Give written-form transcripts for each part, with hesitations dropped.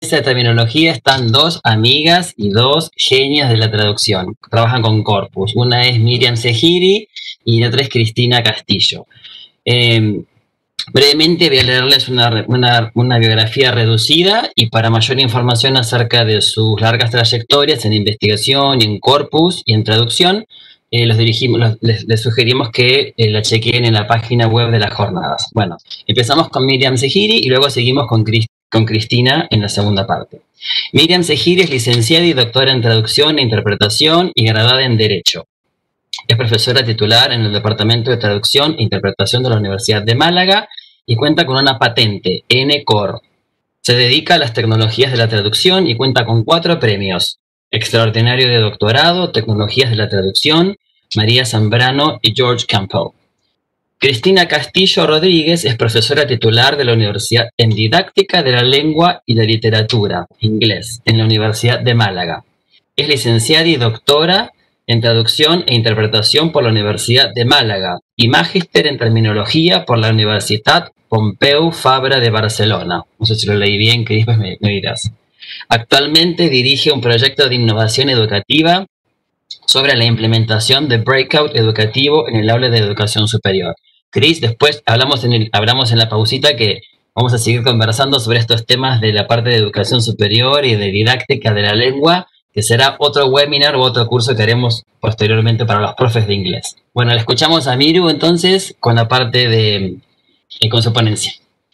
de terminología están dos amigas y dos genias de la traducción. Trabajan con corpus. Una es Miriam Sejiri y la otra es Cristina Castillo. Brevemente voy a leerles una biografía reducida, y para mayor información acerca de sus largas trayectorias en investigación, en corpus y en traducción, les sugerimos que la chequeen en la página web de las jornadas. Bueno, empezamos con Miriam Sejiri y luego seguimos con Cristina en la segunda parte. Miriam Sejiri es licenciada y doctora en traducción e interpretación y graduada en Derecho. Es profesora titular en el Departamento de Traducción e Interpretación de la Universidad de Málaga y cuenta con una patente, N-Core. Se dedica a las tecnologías de la traducción y cuenta con 4 premios: Extraordinario de Doctorado, Tecnologías de la Traducción, María Zambrano y George Campbell. Cristina Castillo Rodríguez es profesora titular de la Universidad en Didáctica de la Lengua y la Literatura, inglés, en la Universidad de Málaga. Es licenciada y doctora en Traducción e Interpretación por la Universidad de Málaga y magíster en Terminología por la Universitat Pompeu Fabra de Barcelona. No sé si lo leí bien, que después me dirás. Actualmente dirige un proyecto de innovación educativa sobre la implementación de breakout educativo en el aula de educación superior. Cris, después hablamos en la pausita que vamos a seguir conversando sobre estos temas de la parte de educación superior y de didáctica de la lengua, que será otro webinar o otro curso que haremos posteriormente para los profes de inglés. Bueno, le escuchamos a Miru entonces con la parte con su ponencia.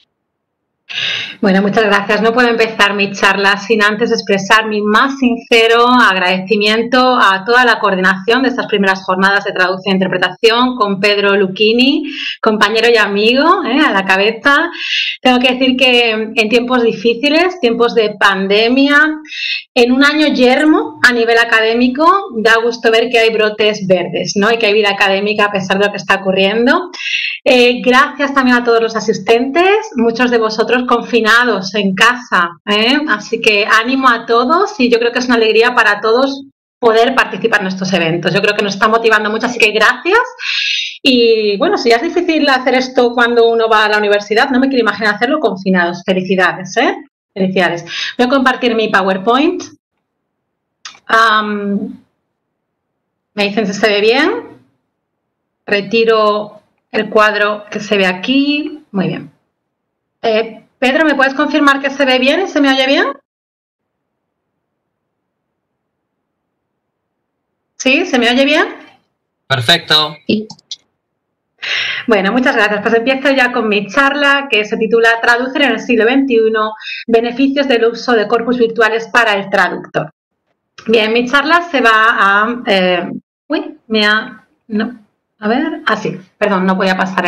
Bueno, muchas gracias. No puedo empezar mi charla sin antes expresar mi más sincero agradecimiento a toda la coordinación de estas primeras jornadas de traducción e interpretación, con Pedro Lucchini, compañero y amigo, a la cabeza. Tengo que decir que en tiempos difíciles, tiempos de pandemia, en un año yermo a nivel académico, da gusto ver que hay brotes verdes, ¿no? Y que hay vida académica a pesar de lo que está ocurriendo. Gracias también a todos los asistentes, muchos de vosotros confinados en casa, así que ánimo a todos, y yo creo que es una alegría para todos poder participar en estos eventos. Yo creo que nos está motivando mucho, así que gracias. Y bueno, si ya es difícil hacer esto cuando uno va a la universidad, no me quiero imaginar hacerlo confinados. Felicidades, felicidades. Voy a compartir mi PowerPoint. ¿Me dicen si se ve bien? Retiro el cuadro que se ve aquí. Muy bien. Pedro, ¿me puedes confirmar que se ve bien y se me oye bien? ¿Sí? ¿Se me oye bien? Perfecto. Sí. Bueno, muchas gracias. Pues empiezo ya con mi charla, que se titula Traducir en el siglo XXI, beneficios del uso de corpus virtuales para el traductor. Bien, mi charla se va a... sí, perdón, no voy a pasar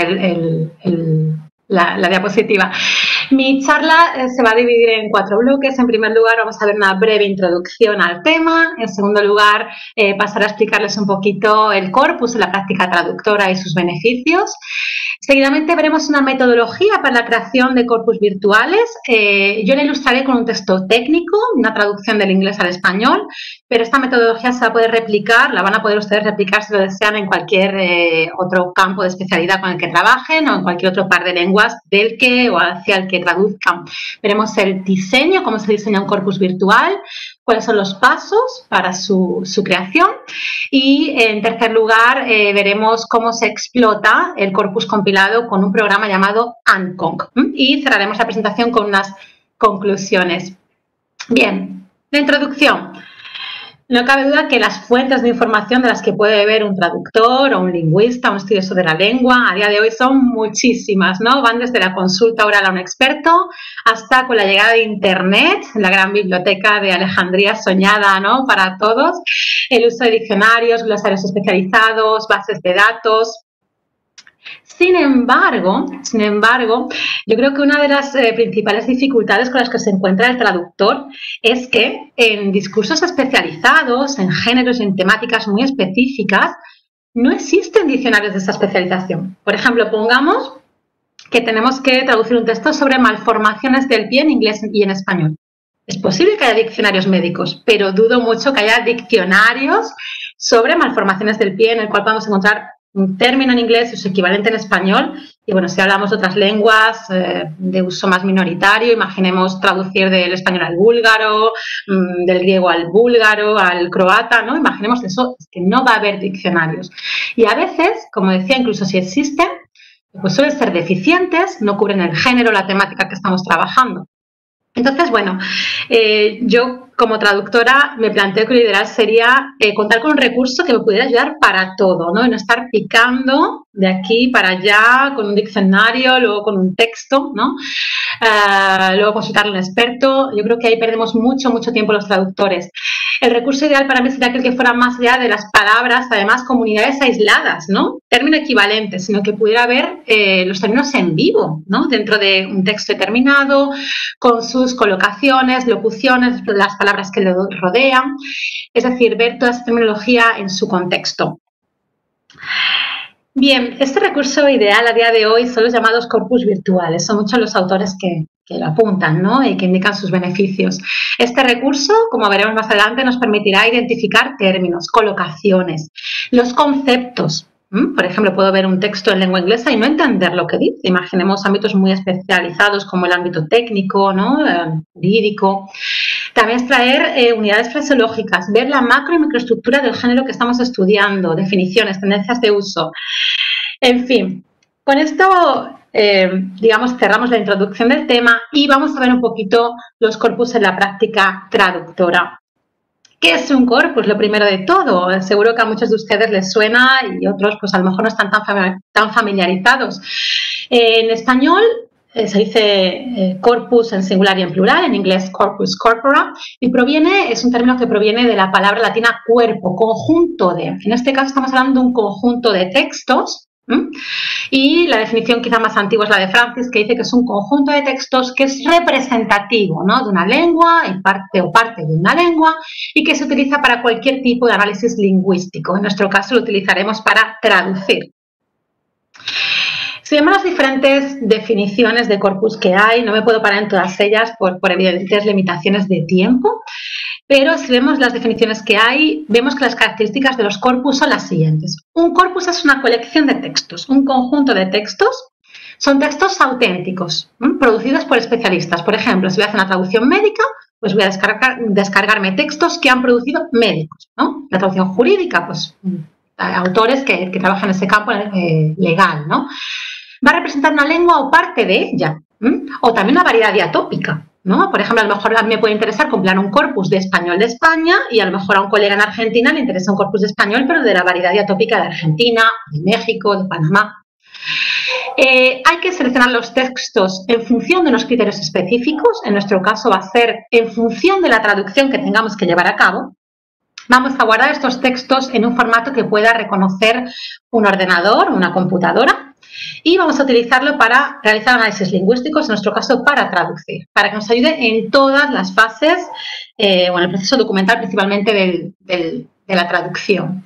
la diapositiva. Mi charla se va a dividir en 4 bloques. En primer lugar, vamos a ver una breve introducción al tema. En segundo lugar, pasaré a explicarles un poquito el corpus en la práctica traductora y sus beneficios. Seguidamente veremos una metodología para la creación de corpus virtuales. Yo la ilustraré con un texto técnico, una traducción del inglés al español, pero esta metodología se va a poder replicar, la van a poder ustedes replicar si lo desean en cualquier otro campo de especialidad con el que trabajen o en cualquier otro par de lenguas del que o hacia el que traduzcan. Veremos el diseño, cómo se diseña un corpus virtual, cuáles son los pasos para su creación, y en tercer lugar veremos cómo se explota el corpus compilado con un programa llamado ANCONC, y cerraremos la presentación con unas conclusiones. Bien, la introducción. No cabe duda que las fuentes de información de las que puede beber un traductor o un lingüista, un estudioso de la lengua, a día de hoy son muchísimas, ¿no? Van desde la consulta oral a un experto hasta con la llegada de Internet, la gran biblioteca de Alejandría soñada, ¿no?, para todos, el uso de diccionarios, glosarios especializados, bases de datos. Sin embargo, yo creo que una de las principales dificultades con las que se encuentra el traductor es que en discursos especializados, en géneros y en temáticas muy específicas, no existen diccionarios de esa especialización. Por ejemplo, pongamos que tenemos que traducir un texto sobre malformaciones del pie en inglés y en español. Es posible que haya diccionarios médicos, pero dudo mucho que haya diccionarios sobre malformaciones del pie en el cual podamos encontrar un término en inglés y su equivalente en español. Y bueno, si hablamos de otras lenguas de uso más minoritario, imaginemos traducir del español al búlgaro, del griego al búlgaro, al croata, ¿no? Imaginemos eso, es que no va a haber diccionarios. Y a veces, como decía, incluso si existen, pues suelen ser deficientes, no cubren el género, la temática que estamos trabajando. Entonces, bueno, yo como traductora me planteo que lo ideal sería contar con un recurso que me pudiera ayudar para todo, ¿no? Y no estar picando de aquí para allá con un diccionario, luego con un texto, ¿no? Luego consultar a un experto. Yo creo que ahí perdemos mucho tiempo los traductores. El recurso ideal para mí sería aquel que fuera más allá de las palabras, además comunidades aisladas, ¿no? Término equivalente, sino que pudiera ver los términos en vivo, ¿no? Dentro de un texto determinado, con sus colocaciones, locuciones, las palabras que lo rodean, es decir, ver toda esa terminología en su contexto. Bien, este recurso ideal a día de hoy son los llamados corpus virtuales. Son muchos los autores que lo apuntan, ¿no? Y que indican sus beneficios. Este recurso, como veremos más adelante, nos permitirá identificar términos, colocaciones, los conceptos. Por ejemplo, puedo ver un texto en lengua inglesa y no entender lo que dice. Imaginemos ámbitos muy especializados como el ámbito técnico, ¿no? Jurídico. También extraer unidades fraseológicas, ver la macro y microestructura del género que estamos estudiando, definiciones, tendencias de uso. En fin, con esto, digamos, cerramos la introducción del tema y vamos a ver un poquito los corpus en la práctica traductora. ¿Qué es un corpus? Lo primero de todo, seguro que a muchos de ustedes les suena y otros pues a lo mejor no están tan familiarizados. En español se dice corpus en singular y en plural, en inglés corpus corpora, y es un término que proviene de la palabra latina cuerpo, conjunto de. En este caso estamos hablando de un conjunto de textos. Y la definición quizá más antigua es la de Francis, que dice que es un conjunto de textos que es representativo, ¿no? De una lengua y parte de una lengua y que se utiliza para cualquier tipo de análisis lingüístico. En nuestro caso lo utilizaremos para traducir. Si vemos las diferentes definiciones de corpus que hay, no me puedo parar en todas ellas por evidentes limitaciones de tiempo, pero si vemos las definiciones que hay, vemos que las características de los corpus son las siguientes. Un corpus es una colección de textos, un conjunto de textos. Son textos auténticos, producidos por especialistas. Por ejemplo, si voy a hacer una traducción médica, pues voy a descargarme textos que han producido médicos, ¿no? La traducción jurídica, pues autores que trabajan en ese campo legal, ¿no? Va a representar una lengua o parte de ella, o también una variedad diatópica, ¿no? Por ejemplo, a lo mejor a mí me puede interesar comprar un corpus de español de España y a lo mejor a un colega en Argentina le interesa un corpus de español, pero de la variedad diatópica de Argentina, de México, de Panamá. Hay que seleccionar los textos en función de unos criterios específicos. En nuestro caso va a ser en función de la traducción que tengamos que llevar a cabo. Vamos a guardar estos textos en un formato que pueda reconocer un ordenador, una computadora, y vamos a utilizarlo para realizar análisis lingüísticos, en nuestro caso para traducir, para que nos ayude en todas las fases, o en el proceso documental principalmente de la traducción.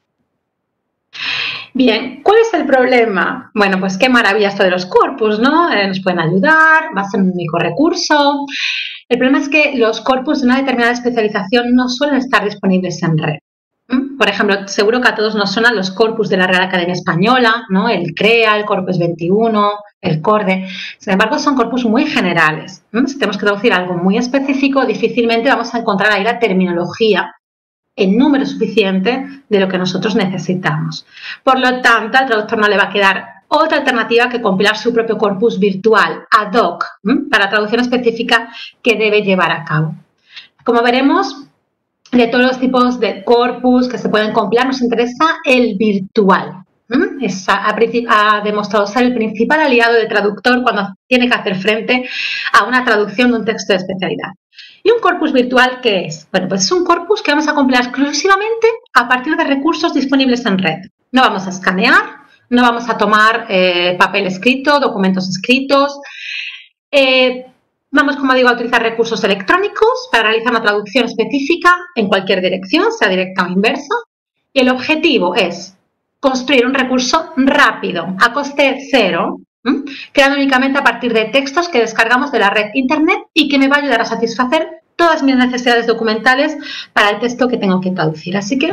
Bien, ¿cuál es el problema? Bueno, pues qué maravilla esto de los corpus, ¿no? Nos pueden ayudar, va a ser un único recurso. El problema es que los corpus de una determinada especialización no suelen estar disponibles en red. Por ejemplo, seguro que a todos nos suenan los corpus de la Real Academia Española, ¿no? El CREA, el Corpus 21, el CORDE. Sin embargo, son corpus muy generales. Si tenemos que traducir algo muy específico, difícilmente vamos a encontrar ahí la terminología en número suficiente de lo que nosotros necesitamos. Por lo tanto, al traductor no le va a quedar otra alternativa que compilar su propio corpus virtual, ad hoc, para traducción específica que debe llevar a cabo. Como veremos, de todos los tipos de corpus que se pueden compilar, nos interesa el virtual. Ha demostrado ser el principal aliado del traductor cuando tiene que hacer frente a una traducción de un texto de especialidad. ¿Y un corpus virtual qué es? Bueno, pues es un corpus que vamos a compilar exclusivamente a partir de recursos disponibles en red. No vamos a escanear, no vamos a tomar papel escrito, documentos escritos. Vamos, como digo, a utilizar recursos electrónicos para realizar una traducción específica en cualquier dirección, sea directa o inversa. Y el objetivo es construir un recurso rápido, a coste cero, creado únicamente a partir de textos que descargamos de la red internet y que me va a ayudar a satisfacer todas mis necesidades documentales para el texto que tengo que traducir. Así que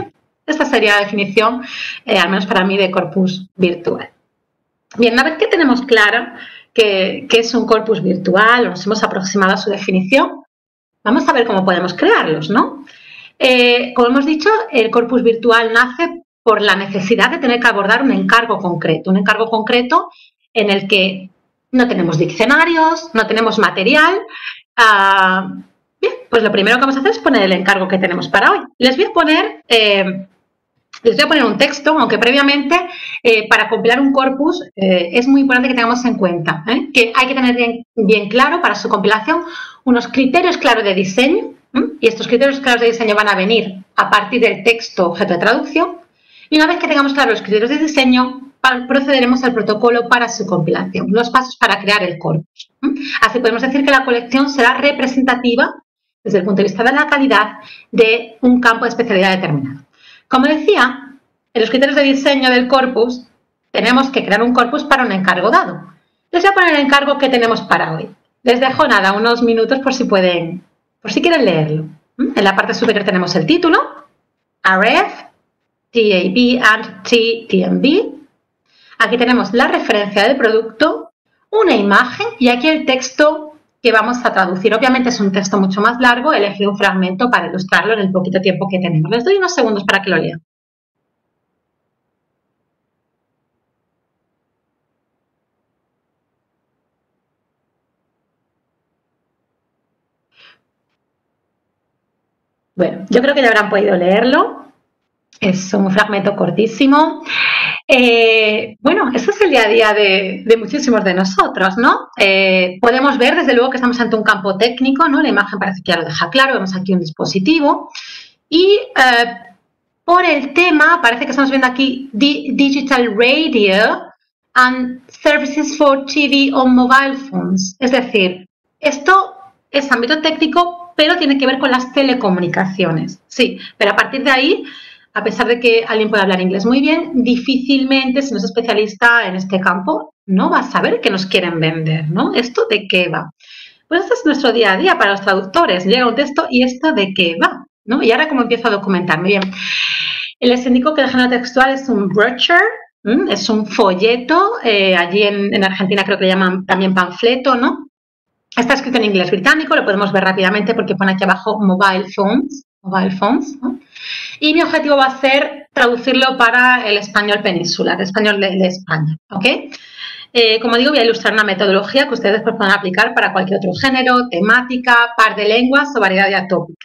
Esta sería la definición, al menos para mí, de corpus virtual. Bien, una vez que tenemos claro qué es un corpus virtual, o nos hemos aproximado a su definición, vamos a ver cómo podemos crearlos, ¿no? Como hemos dicho, el corpus virtual nace por la necesidad de tener que abordar un encargo concreto en el que no tenemos diccionarios, no tenemos material. Bien, pues lo primero que vamos a hacer es poner el encargo que tenemos para hoy. Les voy a poner un texto, aunque previamente para compilar un corpus es muy importante que tengamos en cuenta que hay que tener bien claro para su compilación unos criterios claros de diseño, y estos criterios claros de diseño van a venir a partir del texto objeto de traducción, y una vez que tengamos claros los criterios de diseño, procederemos al protocolo para su compilación, los pasos para crear el corpus. Así podemos decir que la colección será representativa desde el punto de vista de la calidad de un campo de especialidad determinado. Como decía, en los criterios de diseño del corpus tenemos que crear un corpus para un encargo dado. Les voy a poner el encargo que tenemos para hoy. Les dejo nada, unos minutos por si quieren leerlo. En la parte superior tenemos el título, ref, tab and ttmb. Aquí tenemos la referencia del producto, una imagen y aquí el texto que vamos a traducir. Obviamente es un texto mucho más largo, he elegido un fragmento para ilustrarlo en el poquito tiempo que tenemos. Les doy unos segundos para que lo lean. Bueno, yo creo que ya habrán podido leerlo. Es un fragmento cortísimo. Bueno, eso es el día a día de muchísimos de nosotros, ¿no? Podemos ver, desde luego, que estamos ante un campo técnico, ¿no? La imagen parece que ya lo deja claro. Vemos aquí un dispositivo. Y por el tema, parece que estamos viendo aquí Digital Radio and Services for TV on Mobile Phones. Es decir, esto es ámbito técnico, pero tiene que ver con las telecomunicaciones. Sí, pero a partir de ahí, a pesar de que alguien puede hablar inglés muy bien, difícilmente, si no es especialista en este campo, no va a saber qué nos quieren vender, ¿no? ¿Esto de qué va? Pues este es nuestro día a día para los traductores. Llega un texto y ¿esto de qué va? ¿No? Y ahora, ¿cómo empiezo a documentarme? Bien, les indico que el género textual es un brochure, es un folleto. Allí en Argentina creo que le llaman también panfleto, ¿no? Está escrito en inglés británico, lo podemos ver rápidamente porque pone aquí abajo mobile phones, ¿no? Y mi objetivo va a ser traducirlo para el español peninsular, el español de España, ¿ok? Como digo, voy a ilustrar una metodología que ustedes pues, pueden aplicar para cualquier otro género, temática, par de lenguas o variedad diatópica.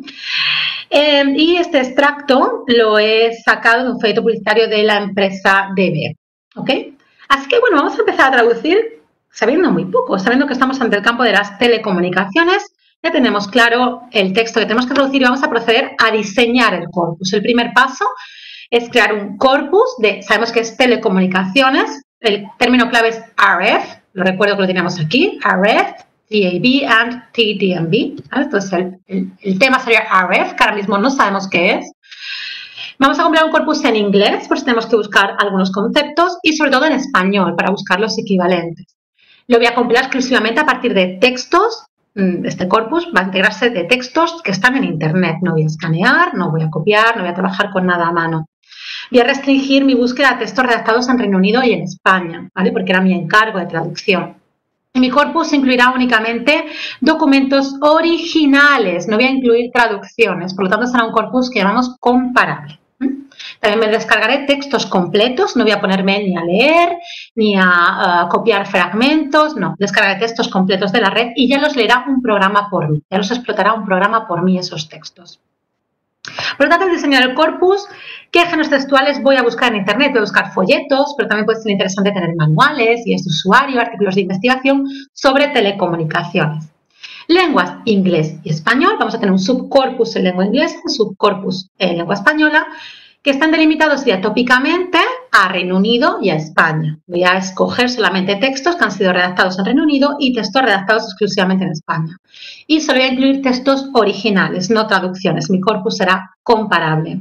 Y este extracto lo he sacado de un folleto publicitario de la empresa DB, ¿ok? Así que, bueno, vamos a empezar a traducir sabiendo muy poco, sabiendo que estamos ante el campo de las telecomunicaciones. Ya tenemos claro el texto que tenemos que traducir y vamos a proceder a diseñar el corpus. El primer paso es crear un corpus sabemos que es telecomunicaciones, el término clave es RF, lo recuerdo que lo teníamos aquí, RF, DAB and TDMB. Entonces el tema sería RF, que ahora mismo no sabemos qué es. Vamos a compilar un corpus en inglés, por si tenemos que buscar algunos conceptos, y sobre todo en español, para buscar los equivalentes. Lo voy a compilar exclusivamente a partir de textos. Este corpus va a integrarse de textos que están en Internet. No voy a escanear, no voy a copiar, no voy a trabajar con nada a mano. Voy a restringir mi búsqueda a textos redactados en Reino Unido y en España, ¿vale? Porque era mi encargo de traducción. Y mi corpus incluirá únicamente documentos originales, no voy a incluir traducciones, por lo tanto será un corpus que llamamos comparable. También me descargaré textos completos, no voy a ponerme ni a leer, ni a copiar fragmentos, no, descargaré textos completos de la red y ya los leerá un programa por mí, ya los explotará un programa por mí esos textos. Por lo tanto, al diseñar el corpus, ¿qué géneros textuales voy a buscar en Internet? Voy a buscar folletos, pero también puede ser interesante tener manuales, guías de usuario, artículos de investigación sobre telecomunicaciones. Lenguas, inglés y español. Vamos a tener un subcorpus en lengua inglesa, un subcorpus en lengua española, que están delimitados diatópicamente a Reino Unido y a España. Voy a escoger solamente textos que han sido redactados en Reino Unido y textos redactados exclusivamente en España. Y solo voy a incluir textos originales, no traducciones. Mi corpus será comparable.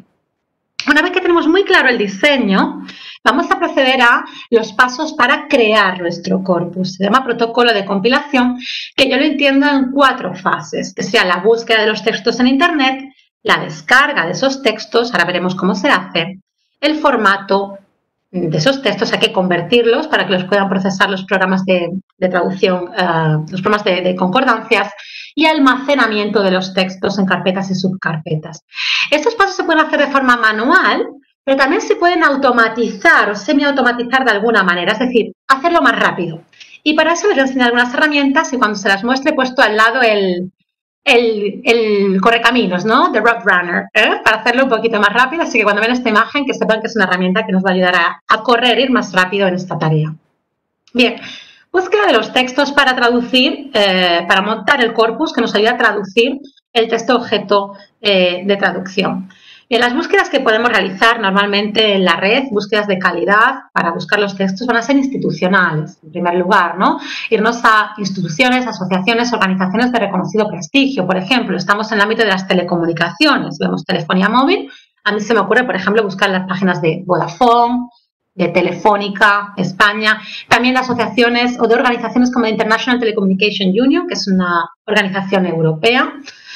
Una vez que tenemos muy claro el diseño, vamos a proceder a los pasos para crear nuestro corpus. Se llama protocolo de compilación, que yo lo entiendo en 4 fases, que sea la búsqueda de los textos en Internet, la descarga de esos textos, ahora veremos cómo se hace, el formato de esos textos, hay que convertirlos para que los puedan procesar los programas de traducción, los programas de concordancias, y almacenamiento de los textos en carpetas y subcarpetas. Estos pasos se pueden hacer de forma manual, pero también se pueden automatizar o semiautomatizar de alguna manera, es decir, hacerlo más rápido. Y para eso les voy a enseñar algunas herramientas y cuando se las muestre he puesto al lado el correcaminos, ¿no? The Road Runner, para hacerlo un poquito más rápido, así que cuando ven esta imagen que sepan que es una herramienta que nos va a ayudar a correr, ir más rápido en esta tarea. Bien, búsqueda de los textos para traducir, para montar el corpus que nos ayuda a traducir el texto objeto de traducción. Bien, las búsquedas que podemos realizar normalmente en la red, búsquedas de calidad para buscar los textos, van a ser institucionales, en primer lugar, ¿no? Irnos a instituciones, asociaciones, organizaciones de reconocido prestigio. Por ejemplo, estamos en el ámbito de las telecomunicaciones, vemos telefonía móvil. A mí se me ocurre, por ejemplo, buscar las páginas de Vodafone, de Telefónica, España, también de asociaciones o de organizaciones como la International Telecommunication Union, que es una organización europea.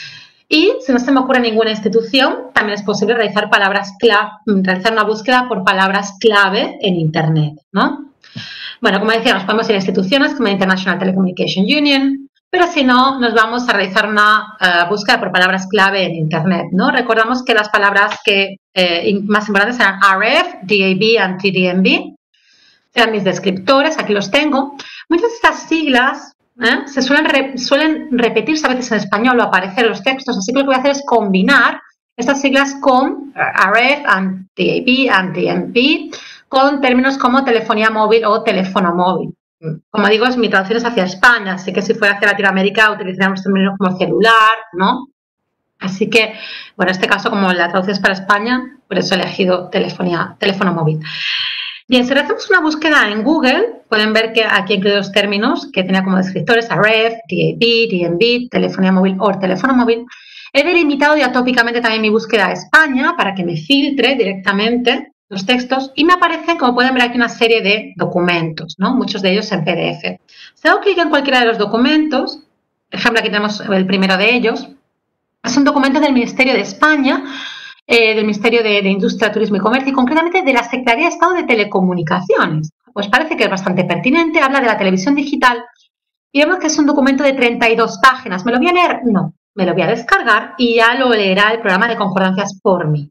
Y si no se me ocurre ninguna institución, también es posible realizar realizar una búsqueda por palabras clave en Internet, ¿no? Bueno, como decíamos, podemos ir a instituciones como la International Telecommunication Union, pero si no, nos vamos a realizar una búsqueda por palabras clave en Internet, ¿no? Recordamos que las palabras que más importantes eran RF, DAB y TDMB. Eran mis descriptores, aquí los tengo. Muchas de estas siglas se suelen repetirse a veces en español o aparecer en los textos, así que lo que voy a hacer es combinar estas siglas con RF, and DAB, and DMB, con términos como telefonía móvil o teléfono móvil. Como digo, mi traducción es hacia España, así que si fuera hacia Latinoamérica utilizaríamos términos como celular, ¿no? Así que, bueno, en este caso, como la traducción es para España, por eso he elegido teléfono móvil. Bien, si hacemos una búsqueda en Google, pueden ver que aquí he incluido los términos que tenía como descriptores RF, DAB, DMB, telefonía móvil o teléfono móvil. He delimitado ya tópicamente también mi búsqueda a España para que me filtre directamente los textos y me aparecen, como pueden ver aquí, una serie de documentos, ¿no? Muchos de ellos en PDF. Si hago clic en cualquiera de los documentos, por ejemplo, aquí tenemos el primero de ellos, es un documento del Ministerio de España, del Ministerio de Industria, Turismo y Comercio, y concretamente de la Secretaría de Estado de Telecomunicaciones. Pues parece que es bastante pertinente, habla de la televisión digital y vemos que es un documento de 32 páginas. ¿Me lo voy a leer? No, me lo voy a descargar y ya lo leerá el programa de concordancias por mí.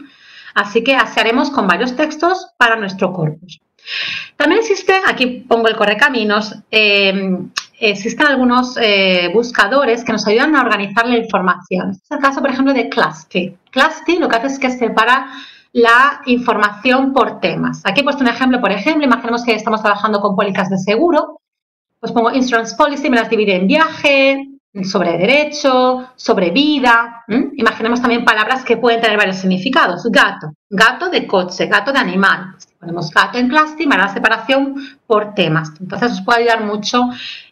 Así que así haremos con varios textos para nuestro corpus. También existe, aquí pongo el correcaminos, existen algunos buscadores que nos ayudan a organizar la información. Este es el caso, por ejemplo, de Clasty. Clasty lo que hace es que separa la información por temas. Aquí he puesto un ejemplo, por ejemplo, imaginemos que estamos trabajando con pólizas de seguro, pues pongo Insurance Policy, me las divide en viaje, sobre derecho, sobre vida. Imaginemos también palabras que pueden tener varios significados. Gato, gato de coche, gato de animal. Ponemos gato en Clasty, me hará la separación por temas. Entonces os puede ayudar mucho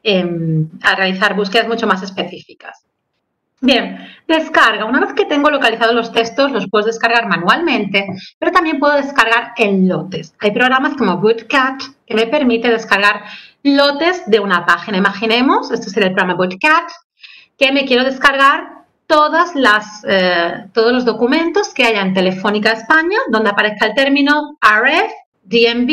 a realizar búsquedas mucho más específicas. Bien, descarga. Una vez que tengo localizados los textos, los puedo descargar manualmente, pero también puedo descargar en lotes. Hay programas como Bootcat que me permite descargar lotes de una página. Imaginemos, este sería el programa Bootcat, que me quiero descargar todos los documentos que haya en Telefónica España, donde aparezca el término RF, DMB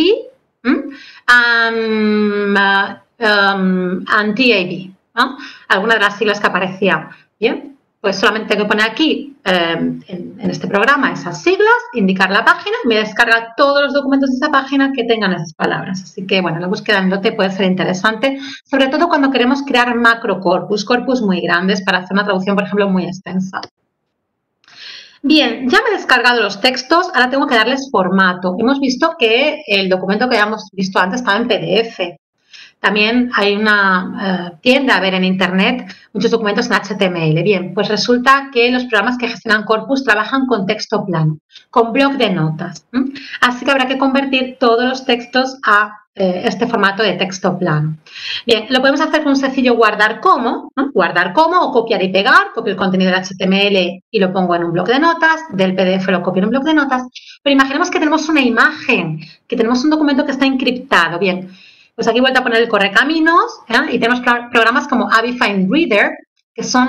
and DAB, ¿no? Algunas de las siglas que aparecían. Bien, pues solamente tengo que poner aquí, en este programa, esas siglas, indicar la página y me descarga todos los documentos de esa página que tengan esas palabras. Así que, bueno, la búsqueda en lote puede ser interesante, sobre todo cuando queremos crear macrocorpus, corpus muy grandes para hacer una traducción, por ejemplo, muy extensa. Bien, ya me he descargado los textos, ahora tengo que darles formato. Hemos visto que el documento que habíamos visto antes estaba en PDF. También hay una tienda a ver en Internet muchos documentos en HTML. Bien, pues resulta que los programas que gestionan corpus trabajan con texto plano, con bloc de notas. Así que habrá que convertir todos los textos a este formato de texto plano. Bien, lo podemos hacer con un sencillo guardar como, ¿no? Guardar como o copiar y pegar. Copio el contenido del HTML y lo pongo en un bloc de notas. Del PDF lo copio en un bloc de notas. Pero imaginemos que tenemos una imagen, que tenemos un documento que está encriptado. Bien, pues aquí he vuelto a poner el correcaminos, y tenemos programas como Avifine Reader, que son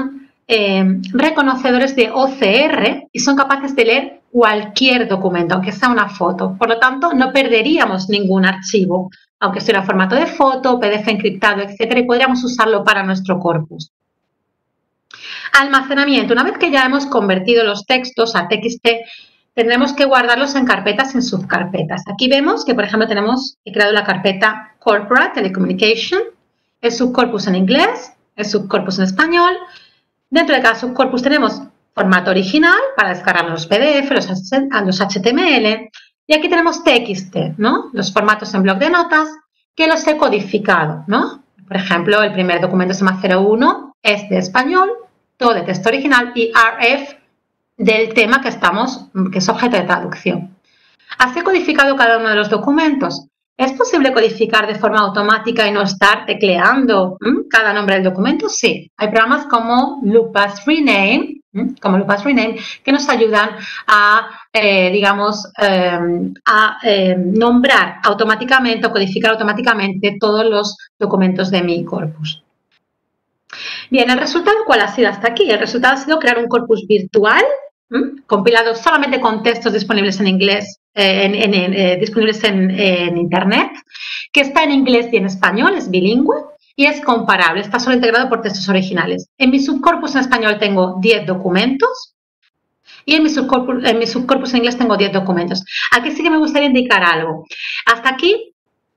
reconocedores de OCR y son capaces de leer cualquier documento, aunque sea una foto. Por lo tanto, no perderíamos ningún archivo, aunque sea en formato de foto, PDF encriptado, etcétera, y podríamos usarlo para nuestro corpus. Almacenamiento. Una vez que ya hemos convertido los textos a TXT, tendremos que guardarlos en carpetas y en subcarpetas. Aquí vemos que, por ejemplo, he creado la carpeta Corporate Telecommunication, el subcorpus en inglés, el subcorpus en español. Dentro de cada subcorpus tenemos formato original para descargar los PDF, los HTML, y aquí tenemos TXT, ¿no? Los formatos en bloc de notas que los he codificado, ¿no? Por ejemplo, el primer documento se llama 01, es de español, todo de texto original y RF del tema que es objeto de traducción. Así he codificado cada uno de los documentos. ¿Es posible codificar de forma automática y no estar tecleando cada nombre del documento? Sí. Hay programas como Lupus Rename, que nos ayudan a, nombrar automáticamente o codificar automáticamente todos los documentos de mi corpus. Bien, ¿el resultado cuál ha sido hasta aquí? El resultado ha sido crear un corpus virtual compilado solamente con textos disponibles en inglés, disponibles en Internet, que está en inglés y en español, es bilingüe y es comparable, está solo integrado por textos originales. En mi subcorpus en español tengo 10 documentos y en mi subcorpus en inglés tengo 10 documentos. Aquí sí que me gustaría indicar algo. Hasta aquí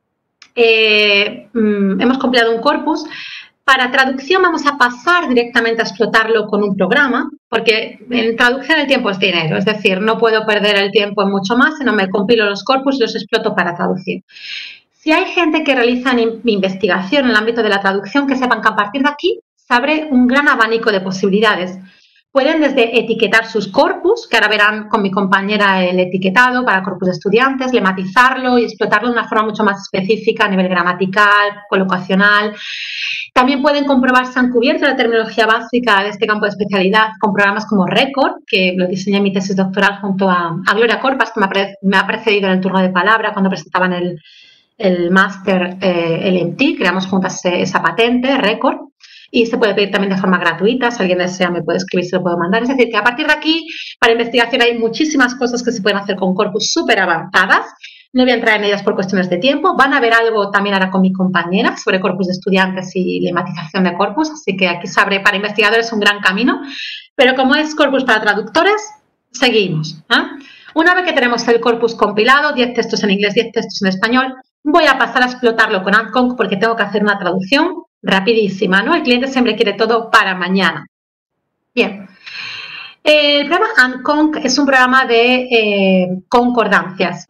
hemos compilado un corpus. Para traducción vamos a pasar directamente a explotarlo con un programa, porque en traducción el tiempo es dinero, es decir, no puedo perder el tiempo en mucho más, sino me compilo los corpus y los exploto para traducir. Si hay gente que realiza investigación en el ámbito de la traducción, que sepan que a partir de aquí se abre un gran abanico de posibilidades. Pueden desde etiquetar sus corpus, que ahora verán con mi compañera el etiquetado para corpus de estudiantes, lematizarlo y explotarlo de una forma mucho más específica a nivel gramatical, colocacional. También pueden comprobar si han cubierto la terminología básica de este campo de especialidad con programas como Record, que lo diseñé en mi tesis doctoral junto a Gloria Corpas, que me ha precedido en el turno de palabra cuando presentaban el máster LMT. Creamos juntas esa patente, Record. Y se puede pedir también de forma gratuita. Si alguien desea, me puede escribir, se lo puedo mandar. Es decir, que a partir de aquí, para investigación hay muchísimas cosas que se pueden hacer con corpus súper avanzadas. No voy a entrar en ellas por cuestiones de tiempo. Van a ver algo también ahora con mi compañera sobre corpus de estudiantes y lematización de corpus. Así que aquí se abre para investigadores un gran camino. Pero como es corpus para traductores, seguimos. Una vez que tenemos el corpus compilado, 10 textos en inglés, 10 textos en español, voy a pasar a explotarlo con AntConc porque tengo que hacer una traducción rapidísima, ¿no? El cliente siempre quiere todo para mañana. Bien. El programa AntConc es un programa de concordancias.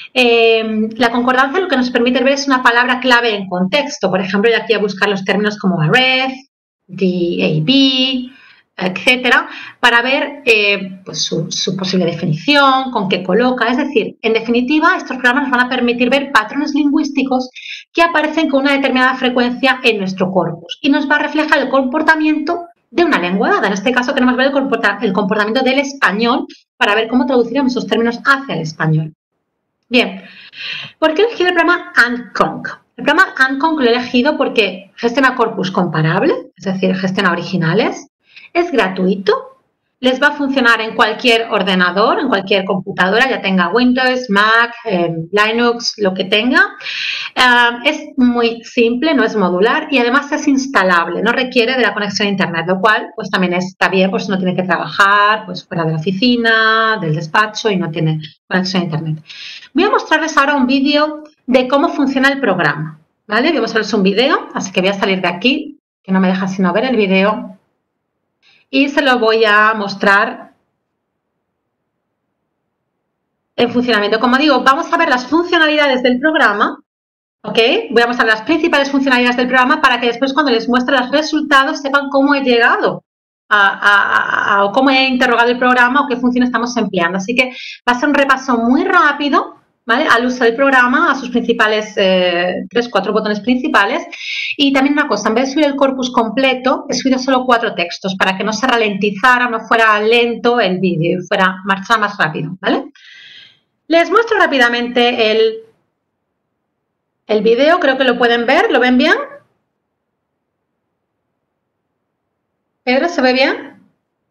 La concordancia lo que nos permite ver es una palabra clave en contexto. Por ejemplo, yo aquí voy a buscar los términos como aref, DAB, etcétera, para ver pues su posible definición, con qué coloca. Es decir, en definitiva, estos programas nos van a permitir ver patrones lingüísticos que aparecen con una determinada frecuencia en nuestro corpus y nos va a reflejar el comportamiento de una lengua dada. En este caso queremos ver el comportamiento del español para ver cómo traduciremos esos términos hacia el español. Bien, ¿por qué he elegido el programa AntConc? El programa AntConc lo he elegido porque gestiona corpus comparable, es decir, gestiona originales, es gratuito, les va a funcionar en cualquier ordenador, en cualquier computadora, ya tenga Windows, Mac, Linux, lo que tenga. Es muy simple, no es modular y además es instalable, no requiere de la conexión a Internet, lo cual pues también está bien, pues no tiene que trabajar pues fuera de la oficina, del despacho y no tiene conexión a Internet. Voy a mostrarles ahora un vídeo de cómo funciona el programa, ¿vale? Voy a mostrarles un vídeo, así que voy a salir de aquí, que no me deja sino ver el vídeo. Y se lo voy a mostrar en funcionamiento. Como digo, vamos a ver las funcionalidades del programa, ¿ok? Voy a mostrar las principales funcionalidades del programa para que después cuando les muestre los resultados sepan cómo he llegado o cómo he interrogado el programa o qué función estamos empleando. Así que va a ser un repaso muy rápido, ¿vale? Al uso del programa, a sus principales 3-4 botones principales. Y también una cosa, en vez de subir el corpus completo, he subido solo 4 textos para que no se ralentizara, no fuera lento el vídeo, marchara más rápido, ¿vale? Les muestro rápidamente el vídeo, creo que lo pueden ver, ¿lo ven bien? Pedro, ¿se ve bien?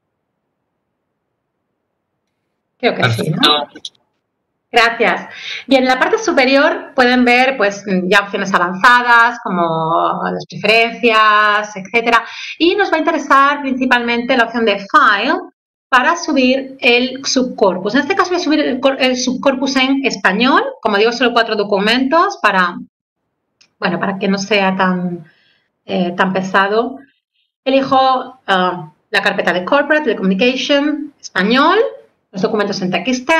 Creo que sí, ¿no? Gracias. Bien, en la parte superior pueden ver pues ya opciones avanzadas como las preferencias, etcétera. Y nos va a interesar principalmente la opción de File para subir el subcorpus. En este caso voy a subir el subcorpus en español. Como digo, solo 4 documentos para, bueno, para que no sea tan pesado. Elijo la carpeta de Corporate, de Communication, español, los documentos en TXT.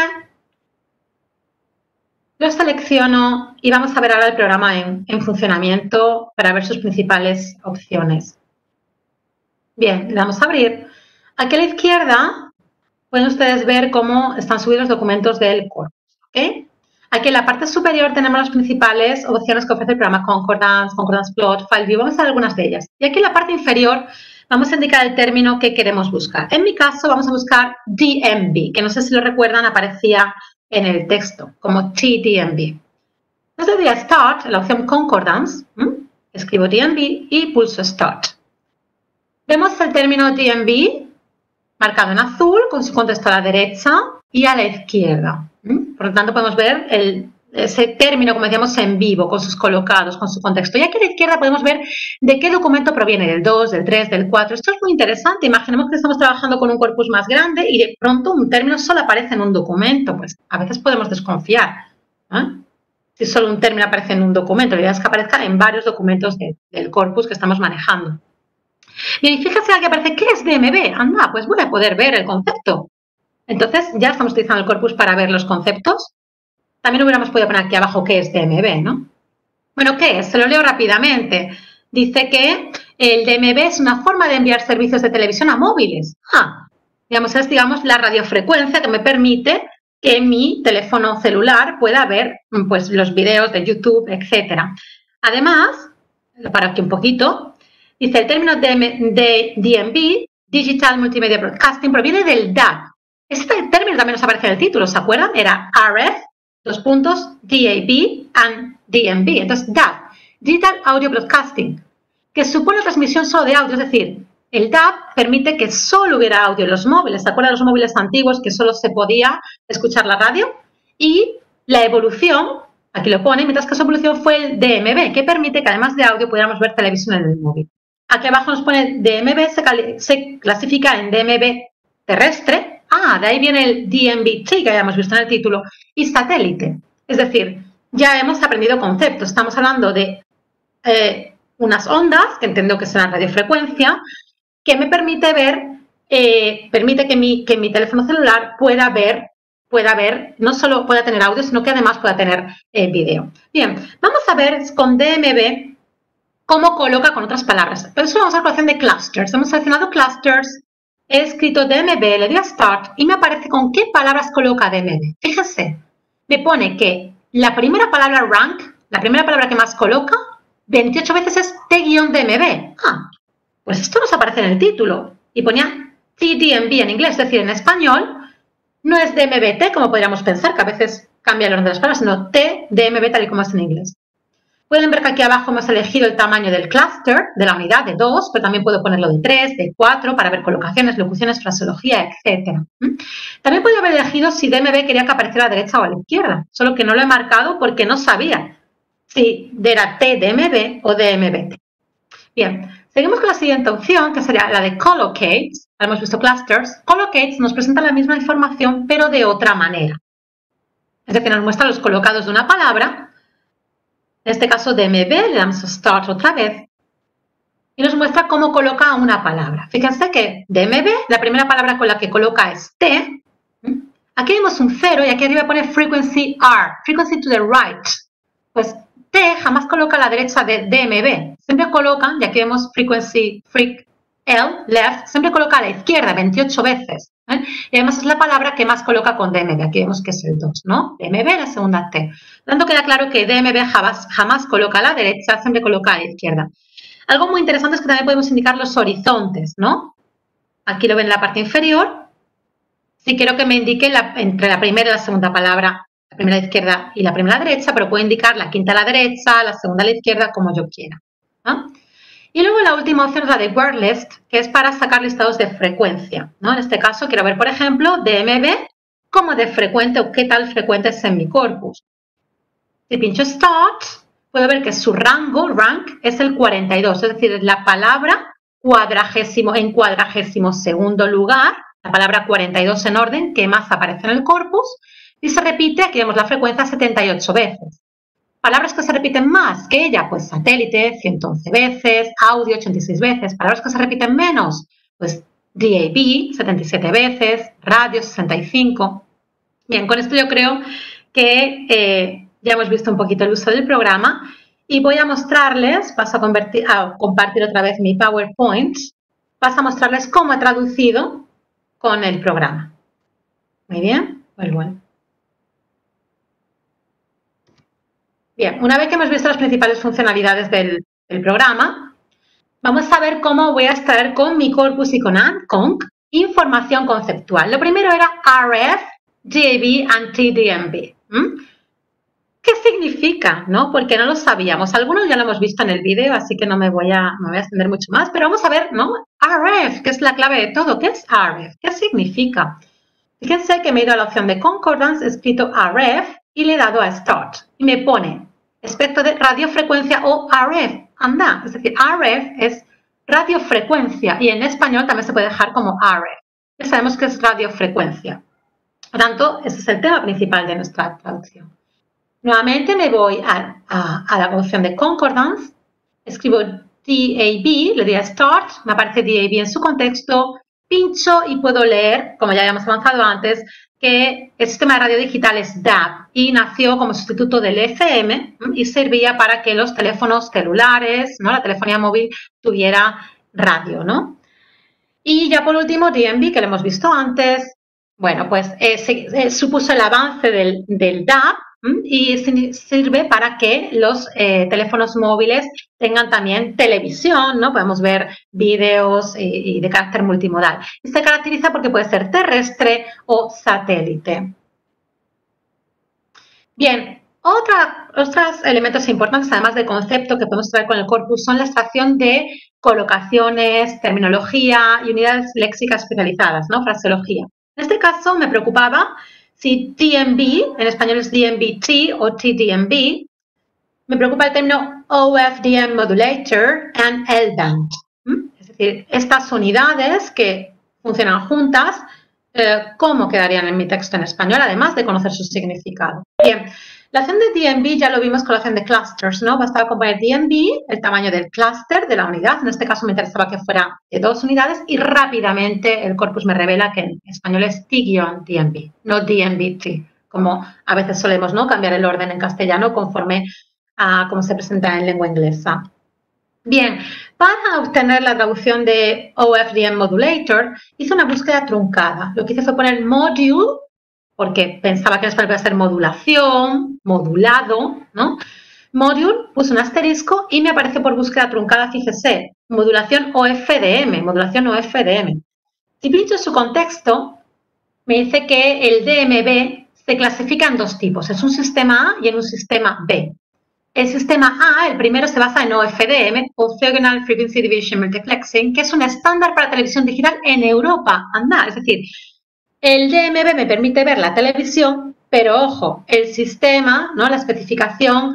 Lo selecciono y vamos a ver ahora el programa en funcionamiento para ver sus principales opciones. Bien, le damos a abrir. Aquí a la izquierda pueden ustedes ver cómo están subidos los documentos del corpus. ¿Okay? Aquí en la parte superior tenemos las principales opciones que ofrece el programa: Concordance, Concordance Plot, File View. Vamos a ver algunas de ellas. Y aquí en la parte inferior vamos a indicar el término que queremos buscar. En mi caso vamos a buscar DMB, que no sé si lo recuerdan, aparecía en el texto como TDMB. Entonces le doy a Start, la opción Concordance, escribo DMB y pulso Start. Vemos el término DMB marcado en azul con su contexto a la derecha y a la izquierda. Por lo tanto podemos ver ese término, como decíamos, en vivo, con sus colocados, con su contexto. Y aquí a la izquierda podemos ver de qué documento proviene, del 2, del 3, del 4. Esto es muy interesante. Imaginemos que estamos trabajando con un corpus más grande y de pronto un término solo aparece en un documento. Pues a veces podemos desconfiar. Si solo un término aparece en un documento, la idea es que aparezca en varios documentos del corpus que estamos manejando. Bien, y fíjense aquí aparece, ¿qué es DMB? Anda, pues voy a poder ver el concepto. Entonces, ya estamos utilizando el corpus para ver los conceptos. También hubiéramos podido poner aquí abajo qué es DMB, ¿no? Bueno, ¿qué es? Se lo leo rápidamente. Dice que el DMB es una forma de enviar servicios de televisión a móviles. Digamos, es la radiofrecuencia que me permite que mi teléfono celular pueda ver pues, los videos de YouTube, etcétera. Además, lo paro aquí un poquito, dice el término de DMB, Digital Multimedia Broadcasting, proviene del DAB. Este término también nos aparece en el título, ¿se acuerdan? Era RF, DAB and DMB. Entonces, DAB, Digital Audio Broadcasting, que supone transmisión solo de audio, es decir, el DAB permite que solo hubiera audio en los móviles. ¿Se acuerdan de los móviles antiguos que solo se podía escuchar la radio? Y la evolución, aquí lo pone, mientras que su evolución fue el DMB, que permite que además de audio pudiéramos ver televisión en el móvil. Aquí abajo nos pone DMB, se clasifica en DMB terrestre. De ahí viene el DMB-T que habíamos visto en el título, y satélite. Es decir, ya hemos aprendido conceptos. Estamos hablando de unas ondas, que entiendo que es una radiofrecuencia, que me permite ver, permite que mi teléfono celular pueda ver, no solo pueda tener audio, sino que además pueda tener vídeo. Bien, vamos a ver con DMB cómo coloca con otras palabras. Por eso vamos a la opción de clusters. Hemos seleccionado clusters, he escrito DMB, le doy a Start y me aparece con qué palabras coloca DMB. Fíjense, me pone que la primera palabra rank, la primera palabra que más coloca, 28 veces es T-DMB. Pues esto nos aparece en el título y ponía TDMB en inglés, es decir, en español no es DMBT como podríamos pensar, que a veces cambia el orden de las palabras, sino TDMB tal y como es en inglés. Pueden ver que aquí abajo hemos elegido el tamaño del cluster, de la unidad, de 2, pero también puedo ponerlo de 3, de 4, para ver colocaciones, locuciones, fraseología, etc. También podría haber elegido si DMB quería que apareciera a la derecha o a la izquierda, solo que no lo he marcado porque no sabía si era TDMB o DMBT. Bien, seguimos con la siguiente opción, que sería la de Collocates. Hemos visto clusters. Collocates nos presenta la misma información, pero de otra manera. Es decir, nos muestra los colocados de una palabra. En este caso, DMB, le damos a Start otra vez. Y nos muestra cómo coloca una palabra. Fíjense que DMB, la primera palabra con la que coloca es T. Aquí vemos un 0 y aquí arriba pone Frequency R, Frequency to the right. Pues T jamás coloca a la derecha de DMB. Siempre colocan, y aquí vemos Frequency, L, left, siempre coloca a la izquierda 28 veces. Y además es la palabra que más coloca con DMB. Aquí vemos que es el 2, ¿no? DMB, la segunda T. Por lo tanto, queda claro que DMB jamás coloca a la derecha, siempre coloca a la izquierda. Algo muy interesante es que también podemos indicar los horizontes, ¿no? Aquí lo ven en la parte inferior. Si quiero que me indique entre la primera y la segunda palabra, la primera a la izquierda y la primera a la derecha, pero puedo indicar la quinta a la derecha, la segunda a la izquierda, como yo quiera. Y luego la última opción es la de word list, que es para sacar listados de frecuencia, ¿no? En este caso quiero ver, por ejemplo, DMB, cómo de frecuente o qué tal frecuente es en mi corpus. Si pincho Start, puedo ver que su rank, es el 42, es decir, es la palabra en 42º lugar, la palabra 42 en orden, que más aparece en el corpus, y se repite, aquí vemos la frecuencia, 78 veces. Palabras que se repiten más que ella, pues satélite, 111 veces, audio, 86 veces. Palabras que se repiten menos, pues DAB, 77 veces, radio, 65. Bien, con esto yo creo que ya hemos visto un poquito el uso del programa y voy a mostrarles, paso a compartir otra vez mi PowerPoint, paso a mostrarles cómo he traducido con el programa. Muy bien, muy bueno. Bien, una vez que hemos visto las principales funcionalidades del programa, vamos a ver cómo voy a extraer con mi corpus y con AndConc información conceptual. Lo primero era RF, DAB and TDMB. ¿Qué significa? ¿No? Porque no lo sabíamos. Algunos ya lo hemos visto en el vídeo, así que no me voy a extender mucho más, pero vamos a ver, ¿no? RF, que es la clave de todo. ¿Qué es RF? ¿Qué significa? Fíjense que me he ido a la opción de Concordance, he escrito RF y le he dado a Start. Y me pone espectro de radiofrecuencia o RF. Anda, es decir, RF es radiofrecuencia y en español también se puede dejar como RF. Ya sabemos que es radiofrecuencia. Por tanto, ese es el tema principal de nuestra traducción. Nuevamente me voy a la opción de Concordance, escribo DAB, le doy a Start, me aparece DAB en su contexto, pincho y puedo leer, como ya habíamos avanzado antes, que el sistema de radio digital es DAB y nació como sustituto del FM y servía para que los teléfonos celulares, ¿no? La telefonía móvil tuviera radio, ¿no? Y ya por último, DMB, que lo hemos visto antes, bueno, pues supuso el avance del DAB y sirve para que los teléfonos móviles tengan también televisión, ¿no? Podemos ver vídeos y de carácter multimodal. Y se caracteriza porque puede ser terrestre o satélite. Bien, otros elementos importantes, además del concepto que podemos traer con el corpus, son la extracción de colocaciones, terminología y unidades léxicas especializadas, ¿no? Fraseología. En este caso me preocupaba si DMB, en español es DMB-T o TDMB, me preocupa el término OFDM Modulator and L-Band. Es decir, estas unidades que funcionan juntas, ¿cómo quedarían en mi texto en español? Además de conocer su significado. Bien, la acción de DMB ya lo vimos con la acción de clusters, ¿no? Bastaba con poner DMB, el tamaño del clúster de la unidad. En este caso me interesaba que fuera de 2 unidades y rápidamente el corpus me revela que en español es T-DMB, no DMB-T, como a veces solemos, ¿no? Cambiar el orden en castellano conforme a cómo se presenta en lengua inglesa. Bien, para obtener la traducción de OFDM Modulator, hice una búsqueda truncada. Lo que hice fue poner module, porque pensaba que en español iba a ser modulación, modulado, ¿no? Module, puse un asterisco y me aparece por búsqueda truncada, fíjese, modulación OFDM, modulación OFDM. Si pincho en su contexto, me dice que el DMB se clasifica en 2 tipos, es un sistema A y en un sistema B. El sistema A, el primero, se basa en OFDM, Orthogonal Frequency Division Multiplexing, que es un estándar para televisión digital en Europa. Anda, es decir, el DMB me permite ver la televisión, pero ojo, el sistema, ¿no? La especificación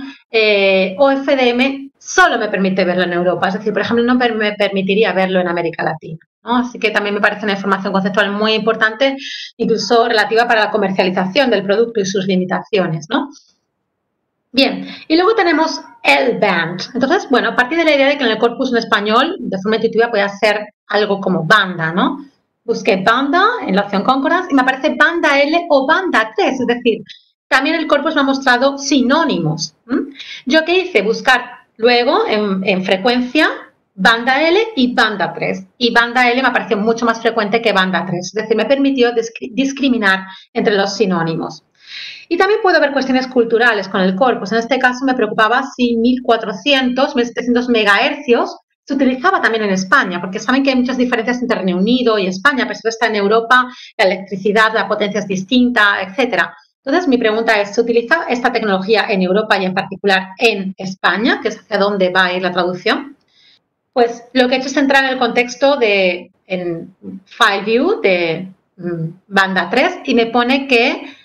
OFDM solo me permite verlo en Europa. Es decir, por ejemplo, no me permitiría verlo en América Latina, ¿no? Así que también me parece una información conceptual muy importante, incluso relativa para la comercialización del producto y sus limitaciones, ¿no? Bien, y luego tenemos L-Band. Entonces, bueno, a partir de la idea de que en el corpus en español, de forma intuitiva, puede ser algo como banda, ¿no? Busqué banda en la opción Concordance y me aparece banda L o banda 3, es decir, también el corpus me ha mostrado sinónimos. ¿Yo qué hice? Buscar luego en frecuencia banda L y banda 3. Y banda L me pareció mucho más frecuente que banda 3, es decir, me permitió discriminar entre los sinónimos. Y también puedo ver cuestiones culturales con el corpus. En este caso me preocupaba si 1400, 1700 megahercios se utilizaba también en España, porque saben que hay muchas diferencias entre Reino Unido y España, pero si está en Europa, la electricidad, la potencia es distinta, etc. Entonces, mi pregunta es, ¿se utiliza esta tecnología en Europa y en particular en España, que es hacia dónde va a ir la traducción? Pues lo que he hecho es entrar en el contexto de en FileView de banda 3 y me pone que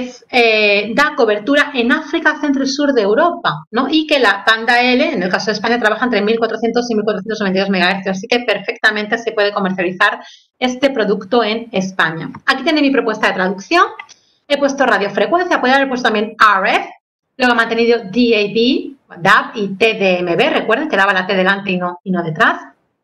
da cobertura en África, centro y sur de Europa, ¿no? Y que la banda L, en el caso de España, trabaja entre 1400 y 1492 MHz, así que perfectamente se puede comercializar este producto en España. Aquí tiene mi propuesta de traducción. He puesto radiofrecuencia, podría haber puesto también RF, luego he mantenido DAB y TDMB, recuerden que daba la T delante y no detrás.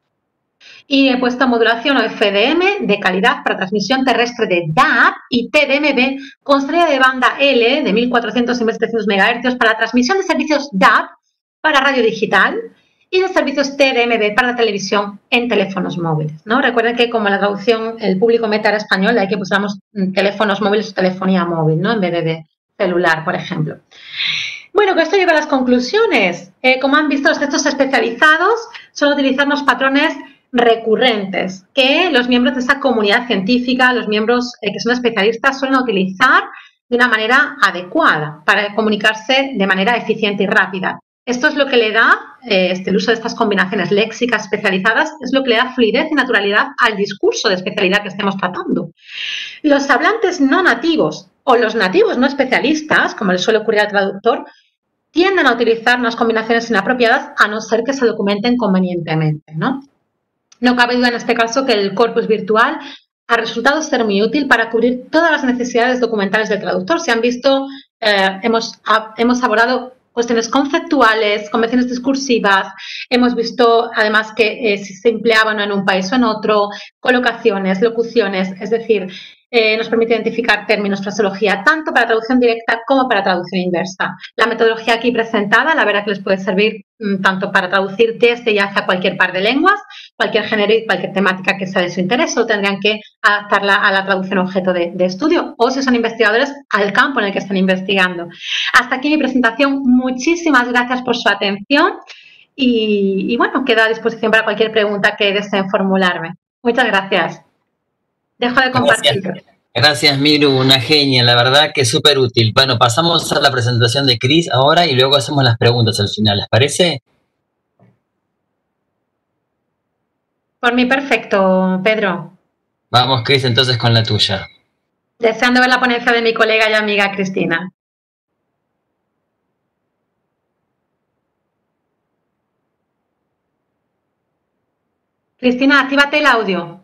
Y he puesto modulación o FDM de calidad para transmisión terrestre de DAB y TDMB con salida de banda L de 1400 y 1700 MHz para transmisión de servicios DAB para radio digital y de servicios TDMB para la televisión en teléfonos móviles, ¿no? Recuerden que como la traducción el público meta era español, hay que usamos teléfonos móviles o telefonía móvil, ¿no? En vez de celular, por ejemplo. Bueno, con esto llego a las conclusiones. Como han visto, los textos especializados suelen utilizar unos patrones recurrentes que los miembros de esa comunidad científica, los miembros que son especialistas, suelen utilizar de una manera adecuada para comunicarse de manera eficiente y rápida. Esto es lo que le da, el uso de estas combinaciones léxicas especializadas, es lo que le da fluidez y naturalidad al discurso de especialidad que estemos tratando. Los hablantes no nativos o los nativos no especialistas, como le suele ocurrir al traductor, tienden a utilizar unas combinaciones inapropiadas a no ser que se documenten convenientemente, ¿no? No cabe duda en este caso que el corpus virtual ha resultado ser muy útil para cubrir todas las necesidades documentales del traductor. Se han visto, hemos abordado cuestiones conceptuales, convenciones discursivas, hemos visto además que si se empleaban en un país o en otro, colocaciones, locuciones, es decir, nos permite identificar términos, fraseología, tanto para traducción directa como para traducción inversa. La metodología aquí presentada, la verdad que les puede servir tanto para traducir desde y hacia cualquier par de lenguas, cualquier género y cualquier temática que sea de su interés, o tendrían que adaptarla a la traducción objeto de estudio, o si son investigadores, al campo en el que están investigando. Hasta aquí mi presentación. Muchísimas gracias por su atención y bueno, quedo a disposición para cualquier pregunta que deseen formularme. Muchas gracias. Dejo de compartir. Gracias, Miru, una genia, la verdad que es súper útil. Bueno, pasamos a la presentación de Cris ahora y luego hacemos las preguntas al final, ¿les parece? Por mí, perfecto, Pedro. Vamos, Cris, entonces con la tuya. Deseando ver la ponencia de mi colega y amiga Cristina. Cristina, actívate el audio.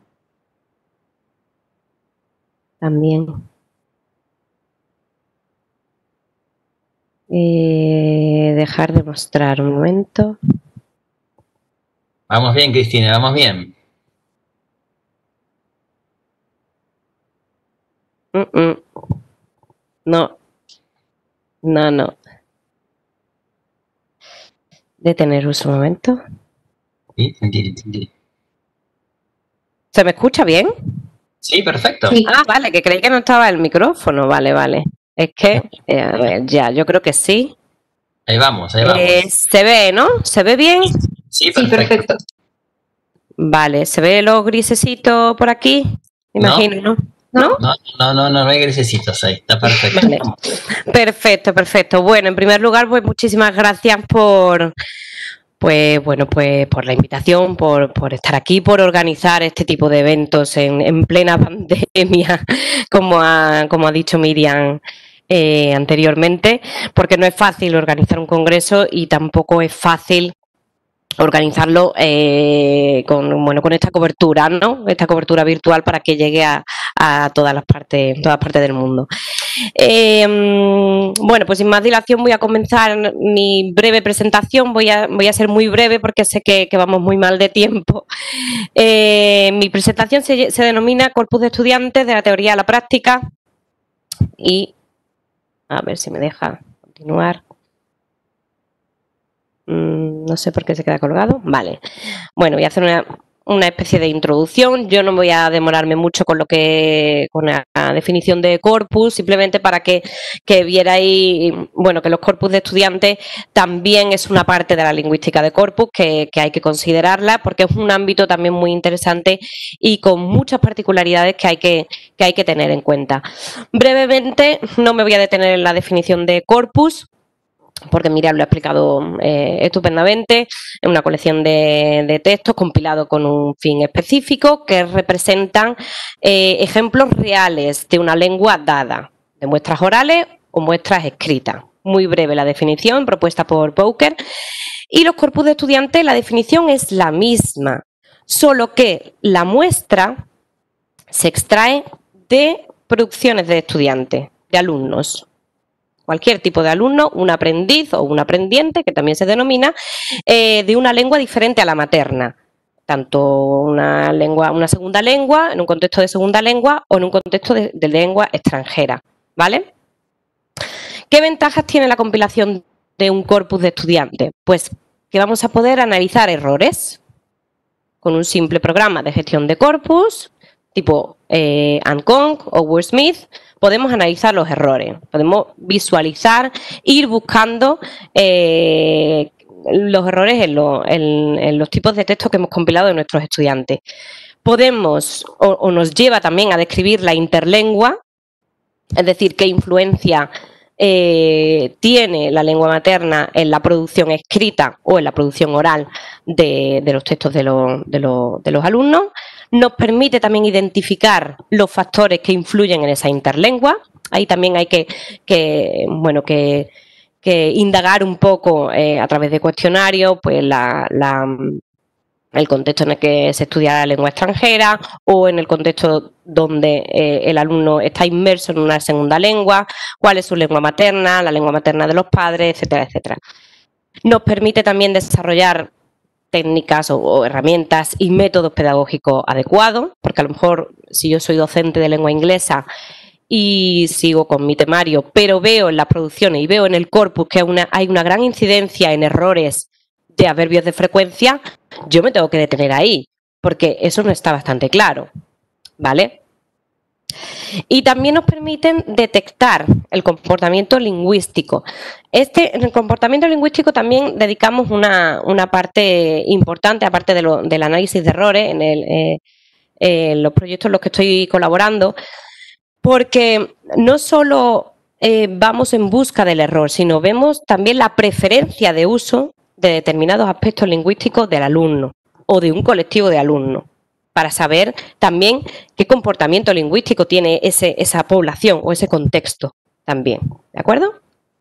También. Dejar de mostrar un momento. Vamos bien, Cristina, vamos bien. No. No. Deteneros un momento. Sí, entendí. ¿Se me escucha bien? Sí, perfecto. Sí. Ah, vale, que creí que no estaba el micrófono. Vale. Es que, a ver, ya, yo creo que sí. Ahí vamos. Se ve, ¿no? ¿Se ve bien? Sí, perfecto. Vale, ¿se ve los grisecitos por aquí? Imagino, ¿no? No hay grisecitos ahí, está perfecto. Vale. Perfecto. Bueno, en primer lugar, pues muchísimas gracias por la invitación, por estar aquí, por organizar este tipo de eventos en plena pandemia, como ha dicho Miriam anteriormente, porque no es fácil organizar un congreso y tampoco es fácil organizarlo con esta cobertura, ¿no? Esta cobertura virtual para que llegue a todas partes del mundo. Bueno, pues sin más dilación voy a comenzar mi breve presentación. Voy a ser muy breve porque sé que vamos muy mal de tiempo. Mi presentación se denomina Corpus de estudiantes de la teoría a la práctica y a ver si me deja continuar. No sé por qué se queda colgado. Vale. Bueno, voy a hacer una especie de introducción. Yo no voy a demorarme mucho con la definición de corpus, simplemente para que vierais, bueno, que los corpus de estudiantes también es una parte de la lingüística de corpus que hay que considerarla, porque es un ámbito también muy interesante y con muchas particularidades que hay que tener en cuenta. Brevemente, no me voy a detener en la definición de corpus. porque Miriam lo ha explicado estupendamente, es una colección de textos compilados con un fin específico que representan ejemplos reales de una lengua dada, de muestras orales o muestras escritas. Muy breve la definición propuesta por Bowker. Y los corpus de estudiantes, la definición es la misma, solo que la muestra se extrae de producciones de estudiantes, de alumnos. Cualquier tipo de alumno, un aprendiz o un aprendiente, que también se denomina, de una lengua diferente a la materna. Tanto una segunda lengua, en un contexto de segunda lengua o en un contexto de lengua extranjera, ¿vale? ¿Qué ventajas tiene la compilación de un corpus de estudiantes? Pues que vamos a poder analizar errores con un simple programa de gestión de corpus, tipo Ancong o Wordsmith. Podemos analizar los errores, podemos visualizar, ir buscando los errores en los tipos de textos que hemos compilado de nuestros estudiantes. Podemos, o nos lleva también a describir la interlengua, es decir, qué influencia tiene la lengua materna en la producción escrita o en la producción oral de los textos de los alumnos. Nos permite también identificar los factores que influyen en esa interlengua. Ahí también hay que indagar un poco a través de cuestionarios, pues el contexto en el que se estudia la lengua extranjera o en el contexto donde el alumno está inmerso en una segunda lengua, cuál es su lengua materna, la lengua materna de los padres, etcétera, etcétera. Nos permite también desarrollar técnicas o herramientas y métodos pedagógicos adecuados, porque a lo mejor si yo soy docente de lengua inglesa y sigo con mi temario, pero veo en las producciones y veo en el corpus que hay una gran incidencia en errores de adverbios de frecuencia, yo me tengo que detener ahí, porque eso no está bastante claro, ¿vale? Y también nos permiten detectar el comportamiento lingüístico. En el comportamiento lingüístico también dedicamos una parte importante, aparte del análisis de errores, en los proyectos en los que estoy colaborando, porque no solo vamos en busca del error, sino vemos también la preferencia de uso de determinados aspectos lingüísticos del alumno o de un colectivo de alumnos, para saber también qué comportamiento lingüístico tiene esa población o ese contexto también, ¿de acuerdo?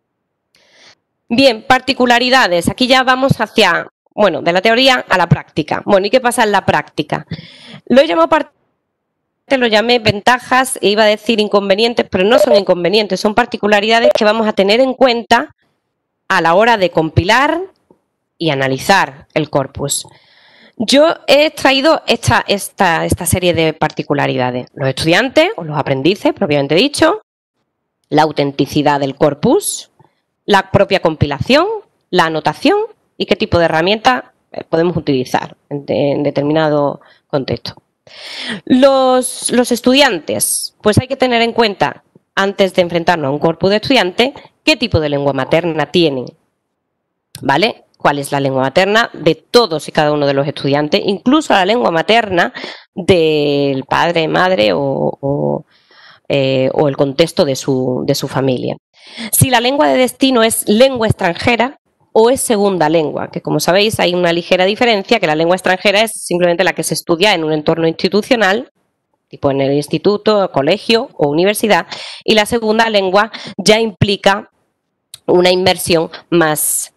Bien, particularidades. Aquí ya vamos hacia, bueno, de la teoría a la práctica. Bueno, ¿y qué pasa en la práctica? Lo he llamado lo llamé ventajas e iba a decir inconvenientes, pero no son inconvenientes, son particularidades que vamos a tener en cuenta a la hora de compilar y analizar el corpus. Yo he extraído esta serie de particularidades. Los estudiantes o los aprendices, propiamente dicho, la autenticidad del corpus, la propia compilación, la anotación y qué tipo de herramientas podemos utilizar en determinado contexto. Los estudiantes, pues hay que tener en cuenta, antes de enfrentarnos a un corpus de estudiantes, qué tipo de lengua materna tienen, ¿vale? ¿Cuál es la lengua materna de todos y cada uno de los estudiantes? Incluso la lengua materna del padre, madre o el contexto de su familia. Si la lengua de destino es lengua extranjera o es segunda lengua, que como sabéis hay una ligera diferencia, que la lengua extranjera es simplemente la que se estudia en un entorno institucional, tipo en el instituto, colegio o universidad, y la segunda lengua ya implica una inmersión más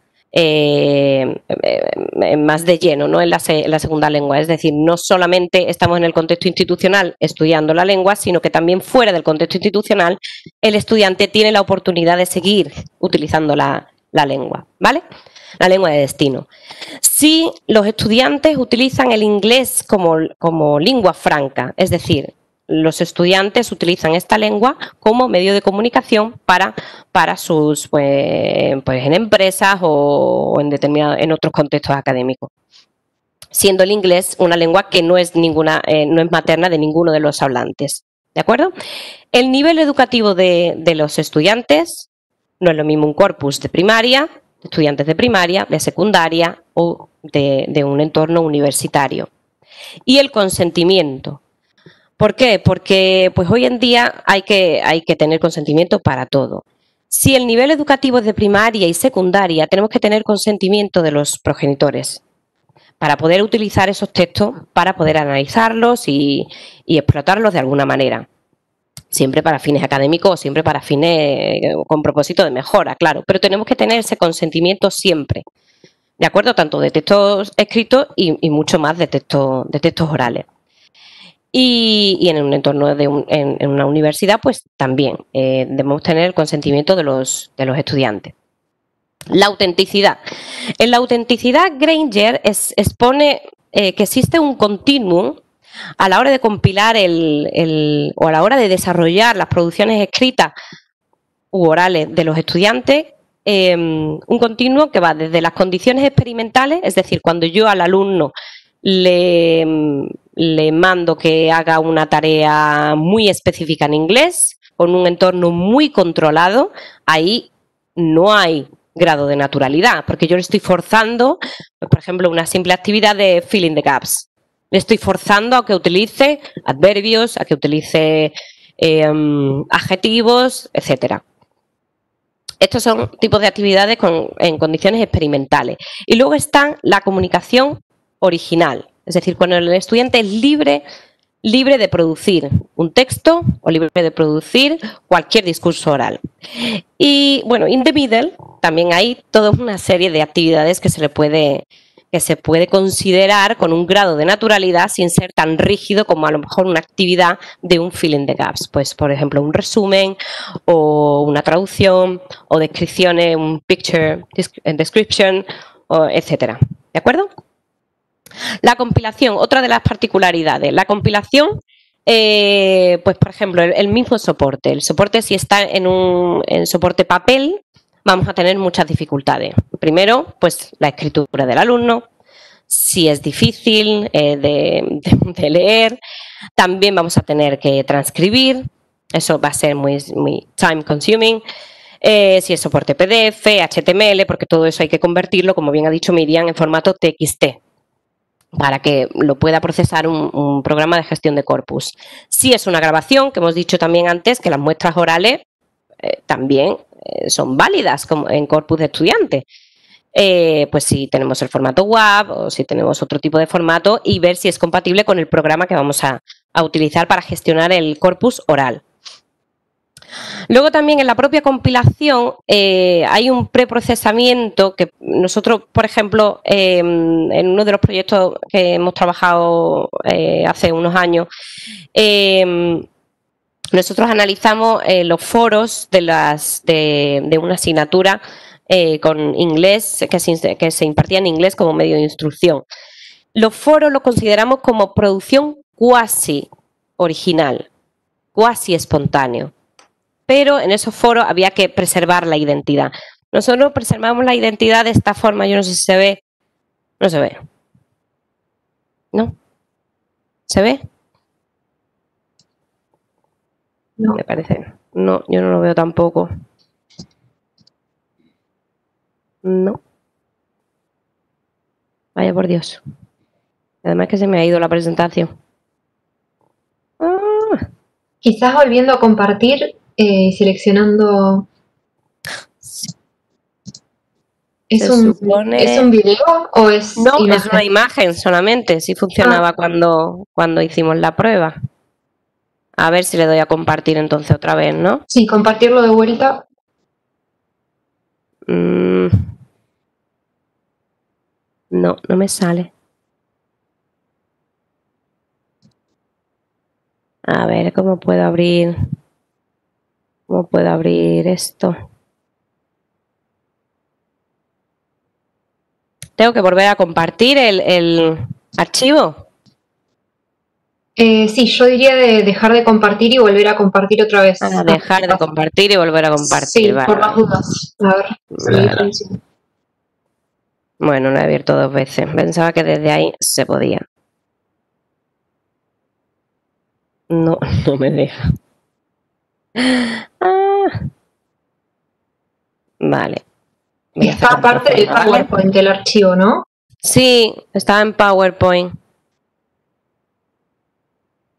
de lleno, ¿no? en la segunda lengua. Es decir, no solamente estamos en el contexto institucional estudiando la lengua, sino que también fuera del contexto institucional el estudiante tiene la oportunidad de seguir utilizando la lengua, ¿vale? La lengua de destino. Si los estudiantes utilizan el inglés como lengua franca, es decir, los estudiantes utilizan esta lengua como medio de comunicación para sus, pues en empresas o en otros contextos académicos. Siendo el inglés una lengua que no es materna de ninguno de los hablantes, ¿de acuerdo? El nivel educativo de los estudiantes no es lo mismo un corpus de primaria, de estudiantes de primaria, de secundaria o de un entorno universitario. Y el consentimiento. ¿Por qué? Porque pues hoy en día hay que tener consentimiento para todo. Si el nivel educativo es de primaria y secundaria, tenemos que tener consentimiento de los progenitores para poder utilizar esos textos, para poder analizarlos y explotarlos de alguna manera. Siempre para fines académicos, siempre para fines con propósito de mejora, claro. Pero tenemos que tener ese consentimiento siempre, ¿de acuerdo? Tanto de textos escritos y mucho más de textos orales. Y en un entorno en una universidad, pues también debemos tener el consentimiento de los estudiantes. La autenticidad. En la autenticidad, Granger expone que existe un continuum a la hora de compilar o a la hora de desarrollar las producciones escritas u orales de los estudiantes, un continuo que va desde las condiciones experimentales, es decir, cuando yo al alumno le mando que haga una tarea muy específica en inglés, con un entorno muy controlado, ahí no hay grado de naturalidad, porque yo le estoy forzando, por ejemplo, una simple actividad de fill in the gaps. Le estoy forzando a que utilice adverbios, a que utilice adjetivos, etcétera. Estos son tipos de actividades en condiciones experimentales. Y luego está la comunicación original, es decir, cuando el estudiante es libre de producir un texto o libre de producir cualquier discurso oral. Y bueno, in the middle también hay toda una serie de actividades que se puede considerar con un grado de naturalidad sin ser tan rígido como a lo mejor una actividad de un fill in the gaps. Pues, por ejemplo, un resumen o una traducción o descripciones, un picture description, etcétera. ¿De acuerdo? La compilación, otra de las particularidades. La compilación, pues por ejemplo, el mismo soporte. El soporte, si está en soporte papel, vamos a tener muchas dificultades. Primero, pues la escritura del alumno. Si es difícil de leer, también vamos a tener que transcribir. Eso va a ser muy time consuming. Si es soporte PDF, HTML, porque todo eso hay que convertirlo, como bien ha dicho Miriam, en formato TXT, para que lo pueda procesar un programa de gestión de corpus. Si es una grabación, que hemos dicho también antes, que las muestras orales también son válidas como en corpus de estudiantes. Pues si tenemos el formato WAV o si tenemos otro tipo de formato, y ver si es compatible con el programa que vamos a utilizar para gestionar el corpus oral. Luego también en la propia compilación hay un preprocesamiento que nosotros, por ejemplo, en uno de los proyectos que hemos trabajado hace unos años, nosotros analizamos los foros de una asignatura con inglés, que se impartía en inglés como medio de instrucción. Los foros los consideramos como producción cuasi original, cuasi espontáneo. Pero en esos foros había que preservar la identidad. Nosotros preservamos la identidad de esta forma. Yo no sé si se ve. No se ve. ¿No? ¿Se ve? No. Me parece. No, yo no lo veo tampoco. No. Vaya por Dios. Además que se me ha ido la presentación. Quizás volviendo a compartir, seleccionando... ¿Es un video o es no, imagen? Es una imagen solamente. Sí funcionaba cuando hicimos la prueba. A ver si le doy a compartir entonces otra vez, ¿no? Sí, compartirlo de vuelta. No, no me sale. A ver, ¿cómo puedo abrir esto? ¿Tengo que volver a compartir el archivo? Sí, yo diría de dejar de compartir y volver a compartir otra vez. Dejar de compartir y volver a compartir. Sí, vale. Por las dudas. A ver, sí. Bueno, lo he abierto 2 veces. Pensaba que desde ahí se podía. No, no me deja. Vale. Está aparte del PowerPoint, el archivo, ¿no? Sí, estaba en PowerPoint.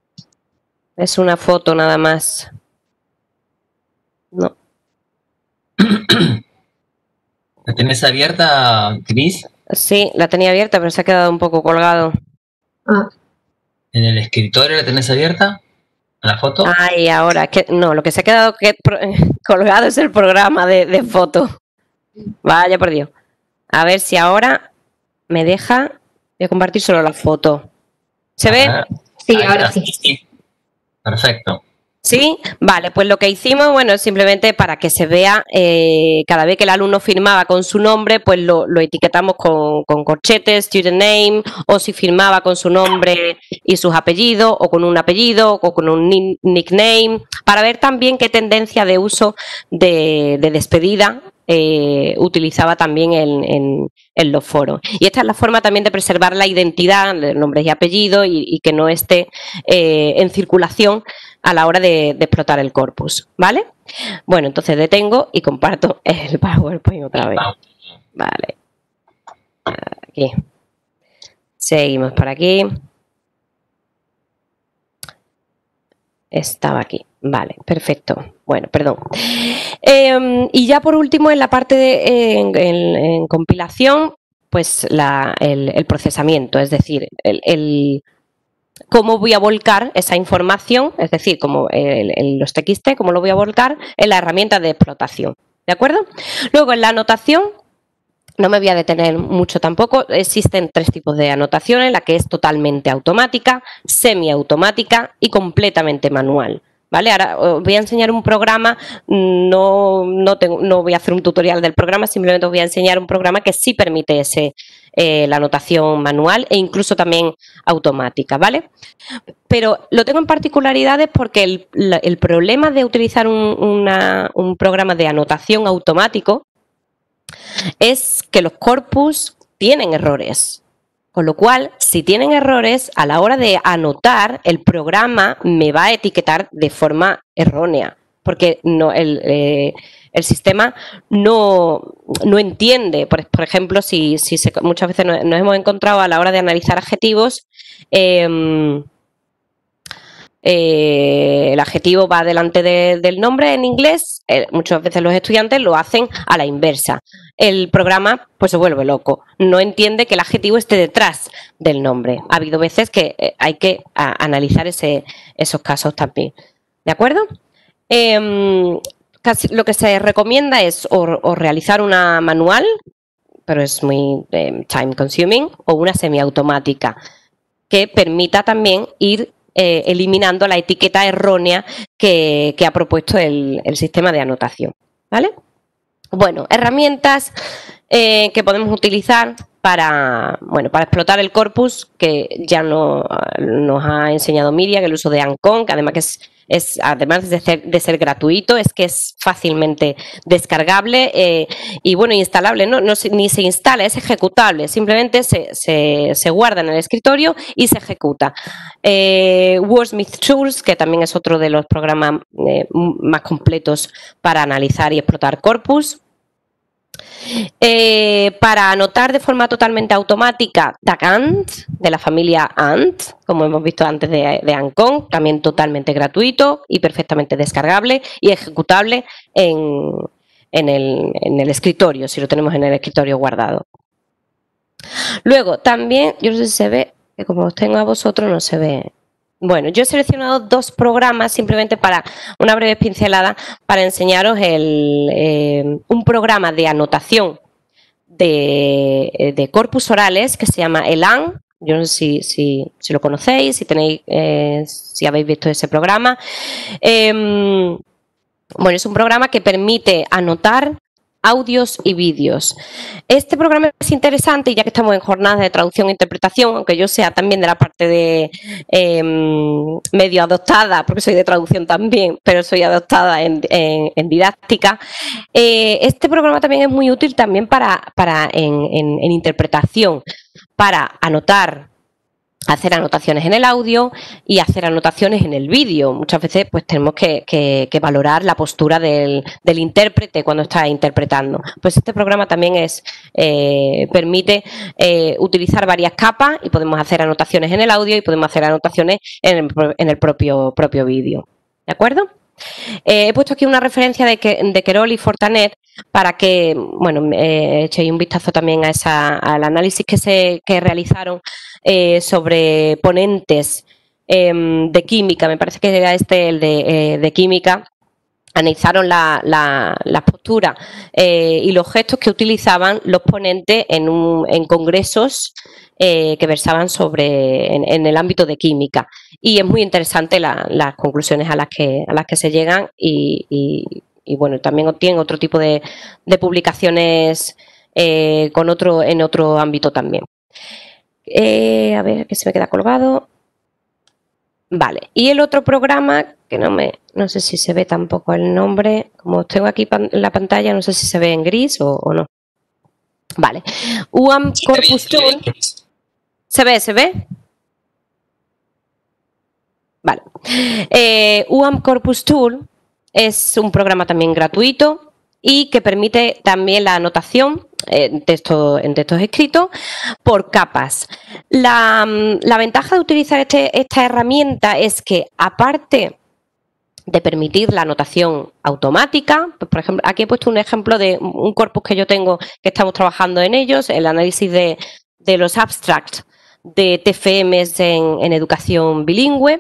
Es una foto nada más. No. ¿La tenés abierta, Cris? Sí, la tenía abierta, pero se ha quedado un poco colgado. Ah, ¿En el escritorio la tenés abierta? ¿La foto? Ay, ahora, que no, lo que se ha quedado colgado es el programa de fotos. Vaya por Dios. A ver si ahora me deja. Voy a compartir solo la foto. ¿Se ve? sí, Ahí ahora está, sí. Perfecto. ¿Sí? Vale, pues lo que hicimos, bueno, simplemente para que se vea, cada vez que el alumno firmaba con su nombre, pues lo etiquetamos con corchetes, student name, o si firmaba con su nombre y sus apellidos, o con un apellido, o con un nickname, para ver también qué tendencia de uso de despedida utilizaba también en los foros. Y esta es la forma también de preservar la identidad, nombres y apellidos, y que no esté en circulación a la hora de explotar el corpus, ¿vale? Bueno, entonces detengo y comparto el PowerPoint otra vez. Vale. Aquí. Seguimos por aquí. Estaba aquí. Vale, perfecto. Bueno, perdón. Y ya por último, en la parte de en compilación, pues el procesamiento, es decir, cómo voy a volcar esa información, es decir, como los TXT, cómo lo voy a volcar en la herramienta de explotación. ¿De acuerdo? Luego, en la anotación, no me voy a detener mucho tampoco. Existen 3 tipos de anotaciones, la que es totalmente automática, semiautomática y completamente manual. ¿Vale? Ahora os voy a enseñar un programa, no voy a hacer un tutorial del programa, simplemente os voy a enseñar un programa que sí permite la anotación manual e incluso también automática, ¿vale? Pero lo tengo en particularidades porque el problema de utilizar un programa de anotación automático es que los corpus tienen errores. Con lo cual, si tienen errores, a la hora de anotar, el programa me va a etiquetar de forma errónea, porque el sistema no entiende. Por ejemplo, muchas veces nos hemos encontrado a la hora de analizar adjetivos, el adjetivo va delante del nombre en inglés, muchas veces los estudiantes lo hacen a la inversa. El programa pues se vuelve loco, no entiende que el adjetivo esté detrás del nombre. Ha habido veces que hay que analizar esos casos también. ¿De acuerdo? Lo que se recomienda es o realizar una manual, pero es muy time consuming, o una semiautomática, que permita también ir eliminando la etiqueta errónea que ha propuesto el sistema de anotación, ¿vale? Bueno, herramientas que podemos utilizar para explotar el corpus, que ya nos ha enseñado Miriam, el uso de Ancon, que además además de ser gratuito, es que es fácilmente descargable y bueno, instalable, ni se instala, es ejecutable, simplemente se guarda en el escritorio y se ejecuta. Wordsmith Tools, que también es otro de los programas más completos para analizar y explotar corpus. Para anotar de forma totalmente automática, DAGANT, de la familia ANT, como hemos visto antes de Ancon, también totalmente gratuito y perfectamente descargable y ejecutable en el escritorio, si lo tenemos en el escritorio guardado. Luego, también, yo no sé si se ve, que como os tengo a vosotros no se ve. Bueno, yo he seleccionado 2 programas simplemente para una breve pincelada para enseñaros un programa de anotación de corpus orales que se llama ELAN. Yo no sé si lo conocéis, si habéis visto ese programa. Bueno, es un programa que permite anotar audios y vídeos. Este programa es interesante, ya que estamos en jornadas de traducción e interpretación, aunque yo sea también de la parte de medio adoptada, porque soy de traducción también, pero soy adoptada en didáctica. Este programa también es muy útil también en interpretación, para hacer anotaciones en el audio y hacer anotaciones en el vídeo. Muchas veces pues tenemos que valorar la postura del intérprete cuando está interpretando. Pues este programa también permite utilizar varias capas y podemos hacer anotaciones en el audio y podemos hacer anotaciones en el propio vídeo. ¿De acuerdo? He puesto aquí una referencia de Querol y Fortanet para que, bueno, echéis un vistazo también al análisis que realizaron sobre ponentes de química. Me parece que era el de química. Analizaron las posturas y los gestos que utilizaban los ponentes en congresos que versaban en el ámbito de química. Y es muy interesante las conclusiones a las que se llegan y bueno, también tienen otro tipo de publicaciones en otro ámbito también. A ver, que se me queda colgado. Vale, y el otro programa, que no sé si se ve tampoco el nombre, como tengo aquí en la pantalla, no sé si se ve en gris o no. Vale, UAM Corpus Tool. ¿Se ve? Vale. UAM Corpus Tool es un programa también gratuito y que permite también la anotación en textos escritos por capas. La ventaja de utilizar esta herramienta es que, aparte de permitir la anotación automática, pues, por ejemplo, aquí he puesto un ejemplo de un corpus que yo tengo, que estamos trabajando en ellos, el análisis de los abstracts de TFMs en educación bilingüe.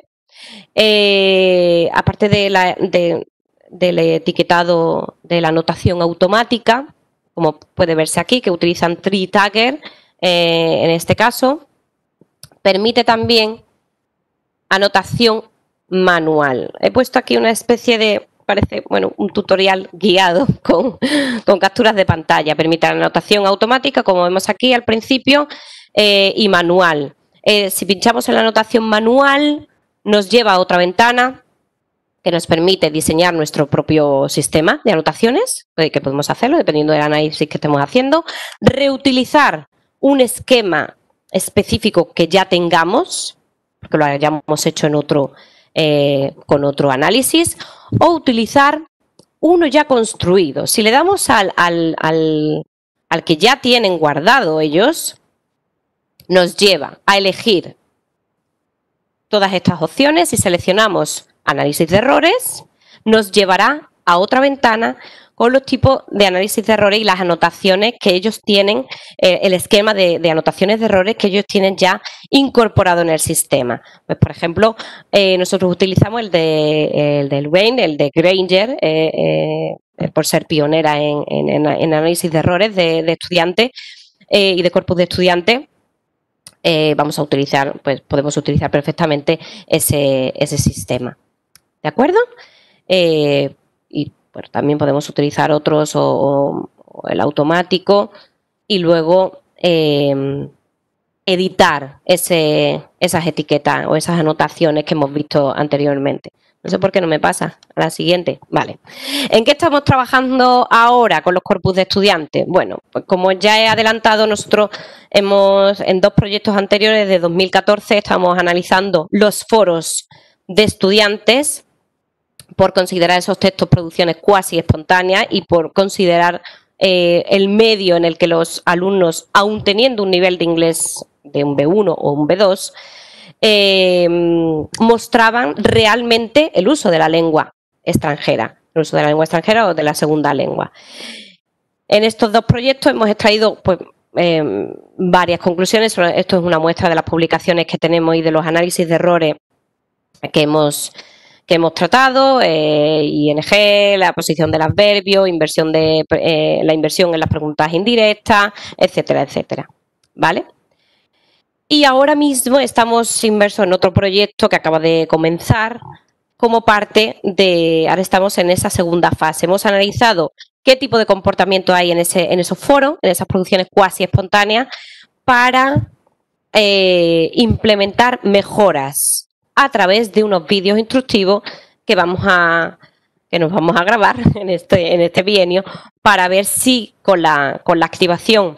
Aparte del etiquetado de la anotación automática, como puede verse aquí, que utilizan TreeTagger en este caso, permite también anotación manual. He puesto aquí una especie de, parece, bueno, un tutorial guiado con capturas de pantalla. Permite la anotación automática, como vemos aquí al principio, y manual. Si pinchamos en la anotación manual, nos lleva a otra ventana que nos permite diseñar nuestro propio sistema de anotaciones, que podemos hacerlo dependiendo del análisis que estemos haciendo, reutilizar un esquema específico que ya tengamos, porque lo hayamos hecho con otro análisis, o utilizar uno ya construido. Si le damos al que ya tienen guardado ellos, nos lleva a elegir todas estas opciones. Si seleccionamos análisis de errores, nos llevará a otra ventana con los tipos de análisis de errores y las anotaciones que ellos tienen, el esquema de anotaciones de errores que ellos tienen ya incorporado en el sistema. Pues, por ejemplo, nosotros utilizamos el del Wayne, el de Granger, por ser pionera en análisis de errores de estudiantes y de corpus de estudiantes. Vamos a utilizar, pues podemos utilizar perfectamente ese sistema. ¿De acuerdo? Y bueno, también podemos utilizar otros o el automático y luego editar esas etiquetas o esas anotaciones que hemos visto anteriormente. No sé por qué no me pasa. A la siguiente. Vale. ¿En qué estamos trabajando ahora con los corpus de estudiantes? Bueno, pues como ya he adelantado, nosotros en 2 proyectos anteriores de 2014 estamos analizando los foros de estudiantes por considerar esos textos producciones cuasi espontáneas y por considerar el medio en el que los alumnos, aun teniendo un nivel de inglés de un B1 o un B2, mostraban realmente el uso de la lengua extranjera, o de la segunda lengua. En estos 2 proyectos hemos extraído pues, varias conclusiones. Esto es una muestra de las publicaciones que tenemos y de los análisis de errores que hemos tratado, ING, la posición del adverbio, la inversión en las preguntas indirectas, etcétera, etcétera. ¿Vale? Y ahora mismo estamos inmersos en otro proyecto que acaba de comenzar como parte ahora estamos en esa segunda fase. Hemos analizado qué tipo de comportamiento hay en esos foros, en esas producciones cuasi espontáneas, para implementar mejoras a través de unos vídeos instructivos que nos vamos a grabar en este bienio para ver si con la activación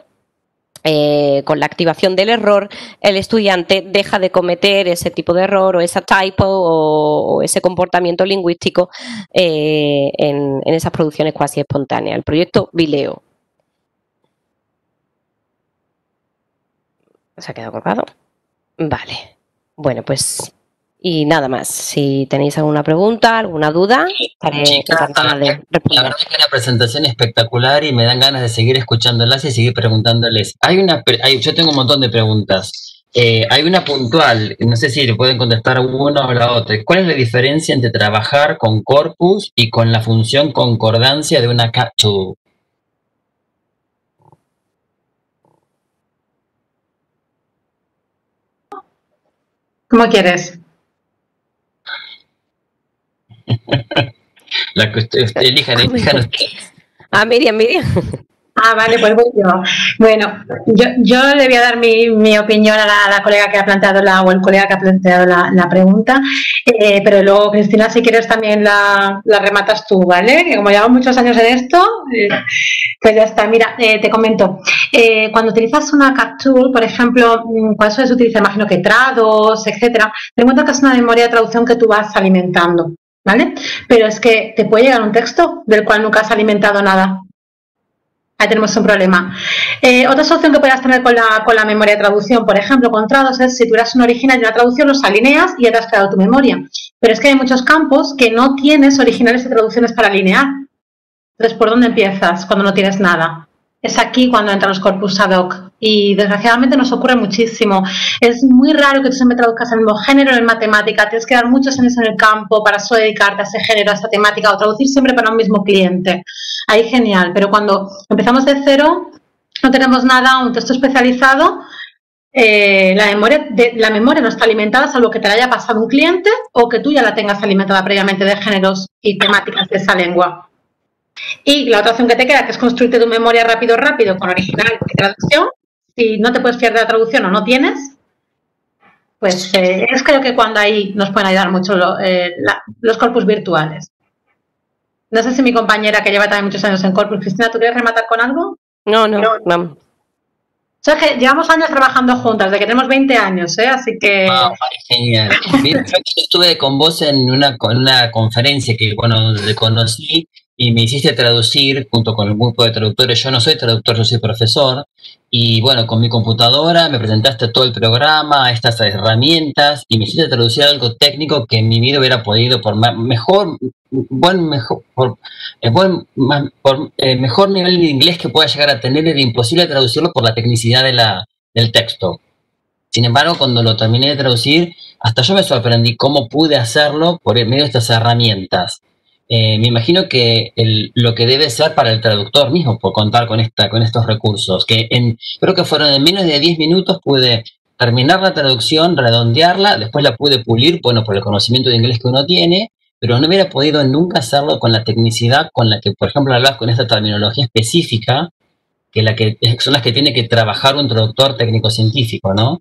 del error el estudiante deja de cometer ese tipo de error o esa typo o ese comportamiento lingüístico en esas producciones cuasi espontáneas. El proyecto Vileo. ¿Se ha quedado colgado? Vale. Bueno, pues Y nada más, si tenéis alguna pregunta, alguna duda, estaré encantada de responder. La verdad es que es una presentación espectacular y me dan ganas de seguir escuchándolas y seguir preguntándoles. Yo tengo un montón de preguntas. Hay una puntual, no sé si le pueden contestar una o la otra. ¿Cuál es la diferencia entre trabajar con corpus y con la función concordancia de una CAT-tool? ¿Cómo quieres? La que elijan ustedes. Miriam. Vale, pues voy yo. Bueno, yo le voy a dar mi opinión a la colega que ha planteado o el colega que ha planteado la pregunta, pero luego, Cristina, si quieres también la rematas tú, ¿vale? Que como llevamos muchos años en esto, pues ya está. Mira, te comento. Cuando utilizas una CAT tool, por ejemplo, ¿cuál sueles utilizar? Imagino que Trados, etcétera. Ten en cuenta que es una memoria de traducción que tú vas alimentando, ¿vale? Pero es que te puede llegar un texto del cual nunca has alimentado nada. Ahí tenemos un problema. Otra solución que puedas tener con la memoria de traducción, por ejemplo, con Trados, es si tú eres un original y una traducción, los alineas y ya te has creado tu memoria. Pero es que hay muchos campos que no tienes originales y traducciones para alinear. Entonces, ¿por dónde empiezas cuando no tienes nada? Es aquí cuando entran los corpus ad hoc. Y desgraciadamente nos ocurre muchísimo. Es muy raro que tú siempre traduzcas el mismo género en matemática. Tienes que dar muchos años en el campo para solo dedicarte a ese género, a esa temática, o traducir siempre para un mismo cliente. Ahí genial. Pero cuando empezamos de cero, no tenemos nada, un texto especializado, la memoria no está alimentada, salvo que te la haya pasado un cliente o que tú ya la tengas alimentada previamente de géneros y temáticas de esa lengua. Y la otra opción que te queda, que es construirte tu memoria rápido con original y traducción. Si no te puedes fiar de la traducción o no tienes, pues creo que cuando ahí nos pueden ayudar mucho los corpus virtuales. No sé si mi compañera, que lleva también muchos años en corpus, Cristina, ¿tú quieres rematar con algo? No. O sea, que llevamos años trabajando juntas, de que tenemos 20 años, así que... Genial. Mira, yo estuve con vos en una conferencia que, donde conocí y me hiciste traducir junto con el grupo de traductores. Yo no soy traductor, yo soy profesor. Y bueno, con mi computadora me presentaste todo el programa, estas herramientas, y me hiciste traducir algo técnico que en mi vida hubiera podido, por mejor nivel de inglés que pueda llegar a tener, era imposible traducirlo por la tecnicidad del texto. Sin embargo, cuando lo terminé de traducir, hasta yo me sorprendí cómo pude hacerlo por medio de estas herramientas. Me imagino que lo que debe ser para el traductor mismo por contar con estos recursos, que creo que fueron en menos de 10 minutos pude terminar la traducción, redondearla, después la pude pulir, por el conocimiento de inglés que uno tiene, pero no hubiera podido nunca hacerlo con la tecnicidad con la que, por ejemplo, hablas con esta terminología específica, que son las que tiene que trabajar un traductor técnico-científico, ¿no?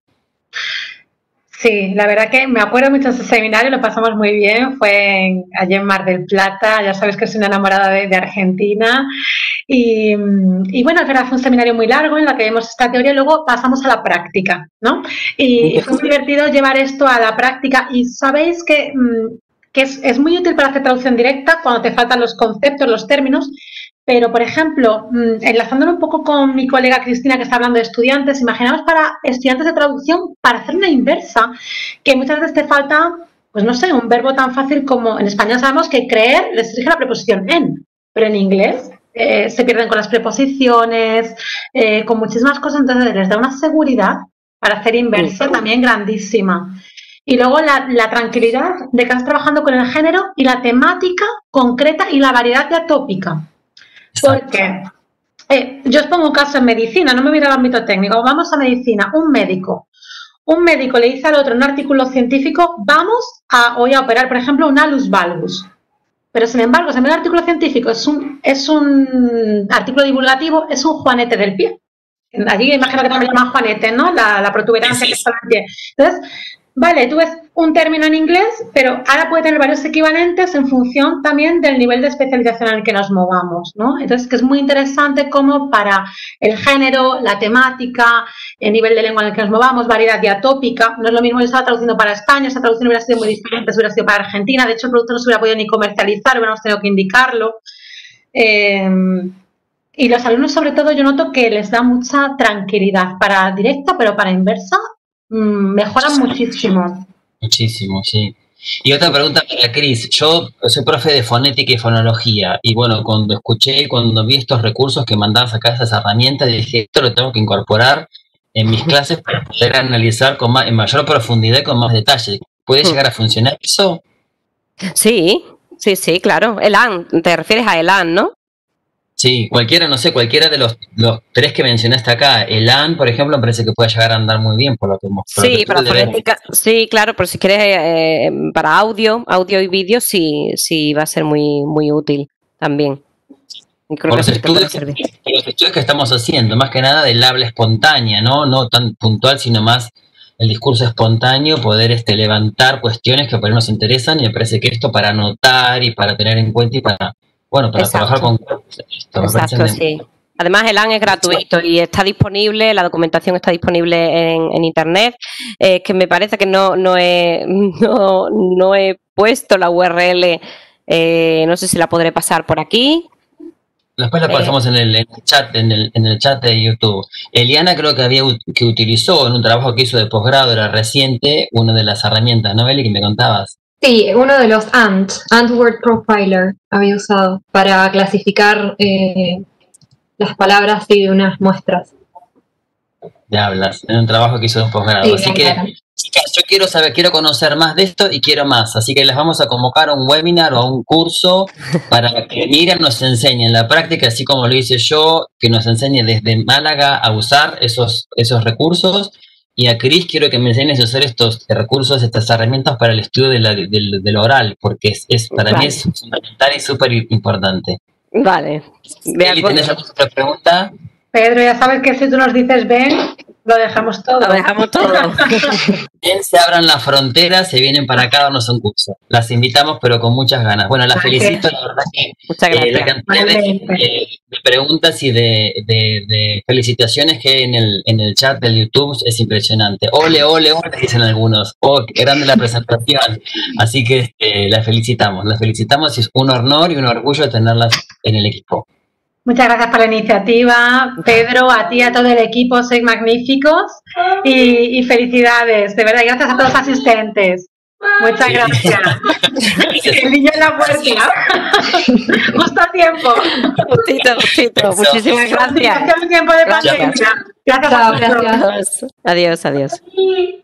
Sí, la verdad que me acuerdo mucho de ese seminario, lo pasamos muy bien, fue allí en Mar del Plata, ya sabes que soy una enamorada de Argentina y bueno, es verdad, fue un seminario muy largo en el que vimos esta teoría y luego pasamos a la práctica, ¿no? Y fue muy divertido llevar esto a la práctica y sabéis que es muy útil para hacer traducción directa cuando te faltan los conceptos, los términos. Pero, por ejemplo, enlazándolo un poco con mi colega Cristina, que está hablando de estudiantes, imaginaos para estudiantes de traducción, para hacer una inversa, que muchas veces te falta, pues no sé, un verbo tan fácil como en español sabemos que creer les rige la preposición en, pero en inglés se pierden con las preposiciones, con muchísimas cosas, entonces les da una seguridad para hacer inversa también grandísima. Y luego la tranquilidad de que estás trabajando con el género y la temática concreta y la variedad diatópica. Porque yo os pongo un caso en medicina, no me voy a ir al ámbito técnico, vamos a medicina, un médico le dice al otro en un artículo científico, vamos hoy a operar, por ejemplo, un alus valgus. Pero, sin embargo, si en vez de artículo científico es un artículo divulgativo, es un juanete del pie. Allí imagino que también llaman juanete, ¿no? La protuberancia que está en el pie. Entonces, vale, tú ves un término en inglés, pero ahora puede tener varios equivalentes en función también del nivel de especialización en el que nos movamos, ¿no? Entonces, que es muy interesante cómo para el género, la temática, el nivel de lengua en el que nos movamos, variedad diatópica, no es lo mismo, yo estaba traduciendo para España, esa traducción hubiera sido muy diferente, hubiera sido para Argentina, de hecho el producto no se hubiera podido ni comercializar, hubiéramos tenido que indicarlo. Y los alumnos, sobre todo, yo noto que les da mucha tranquilidad para directa, pero para inversa mejoran muchísimo. Muchísimo, sí. Y otra pregunta para Cris. Yo soy profe de fonética y fonología. Y bueno, cuando vi estos recursos que mandabas acá, esas herramientas, dije, esto lo tengo que incorporar en mis clases para poder analizar en mayor profundidad y con más detalle. ¿Puede llegar a funcionar eso? Sí, sí, claro. ELAN, te refieres a ELAN, ¿no? Sí, cualquiera de los 3 que mencionaste acá. ELAN, por ejemplo, me parece que puede llegar a andar muy bien por lo que sí, para fonética, sí, claro, pero si quieres para audio y vídeo, sí va a ser muy útil también. Creo por los estudios que estamos haciendo, más que nada del habla espontánea, no tan puntual, sino más el discurso espontáneo, poder levantar cuestiones que por ahí nos interesan, y me parece que esto para anotar y para tener en cuenta y para trabajar con esto. Exacto, sí. Además, ELAN es gratuito y está disponible, la documentación está disponible en internet. Que me parece que no he puesto la URL, no sé si la podré pasar por aquí. Después la pasamos en el chat, en el chat de YouTube. Eliana creo que utilizó en un trabajo que hizo de posgrado, era reciente, una de las herramientas, ¿no, Eli, que me contabas? Sí, uno de los Ant Word Profiler había usado para clasificar las palabras de unas muestras. Ya hablas, en un trabajo que hizo de un posgrado. Sí, así que, chicas, yo quiero conocer más de esto y quiero más. Así que les vamos a convocar a un webinar o a un curso para que Miriam nos enseñe en la práctica, así como lo hice yo, que nos enseñe desde Málaga a usar esos recursos. Y a Cris quiero que me enseñes a usar estos recursos, estas herramientas para el estudio del oral, porque para mí es fundamental y súper importante. Vale. Eli, ¿tienes alguna otra pregunta? Pedro, ya sabes que si tú nos dices ven, lo dejamos todo. Lo dejamos todo. Bien, se abran las fronteras, se vienen para acá a darnos un curso. Las invitamos, pero con muchas ganas. Bueno, las felicito, la verdad que la cantidad de preguntas y de felicitaciones que hay en el chat del YouTube es impresionante. Ole, ole, ole, dicen algunos. Oh, qué grande la presentación. Así que las felicitamos y es un honor y un orgullo tenerlas en el equipo. Muchas gracias por la iniciativa, Pedro, a ti y a todo el equipo, sois magníficos y felicidades, de verdad, gracias a todos los asistentes. Muchas gracias. El niño en la puerta. Justo a tiempo. Justito. Muchísimas gracias. Gracias. Tiempo de pandemia. Gracias. Adiós.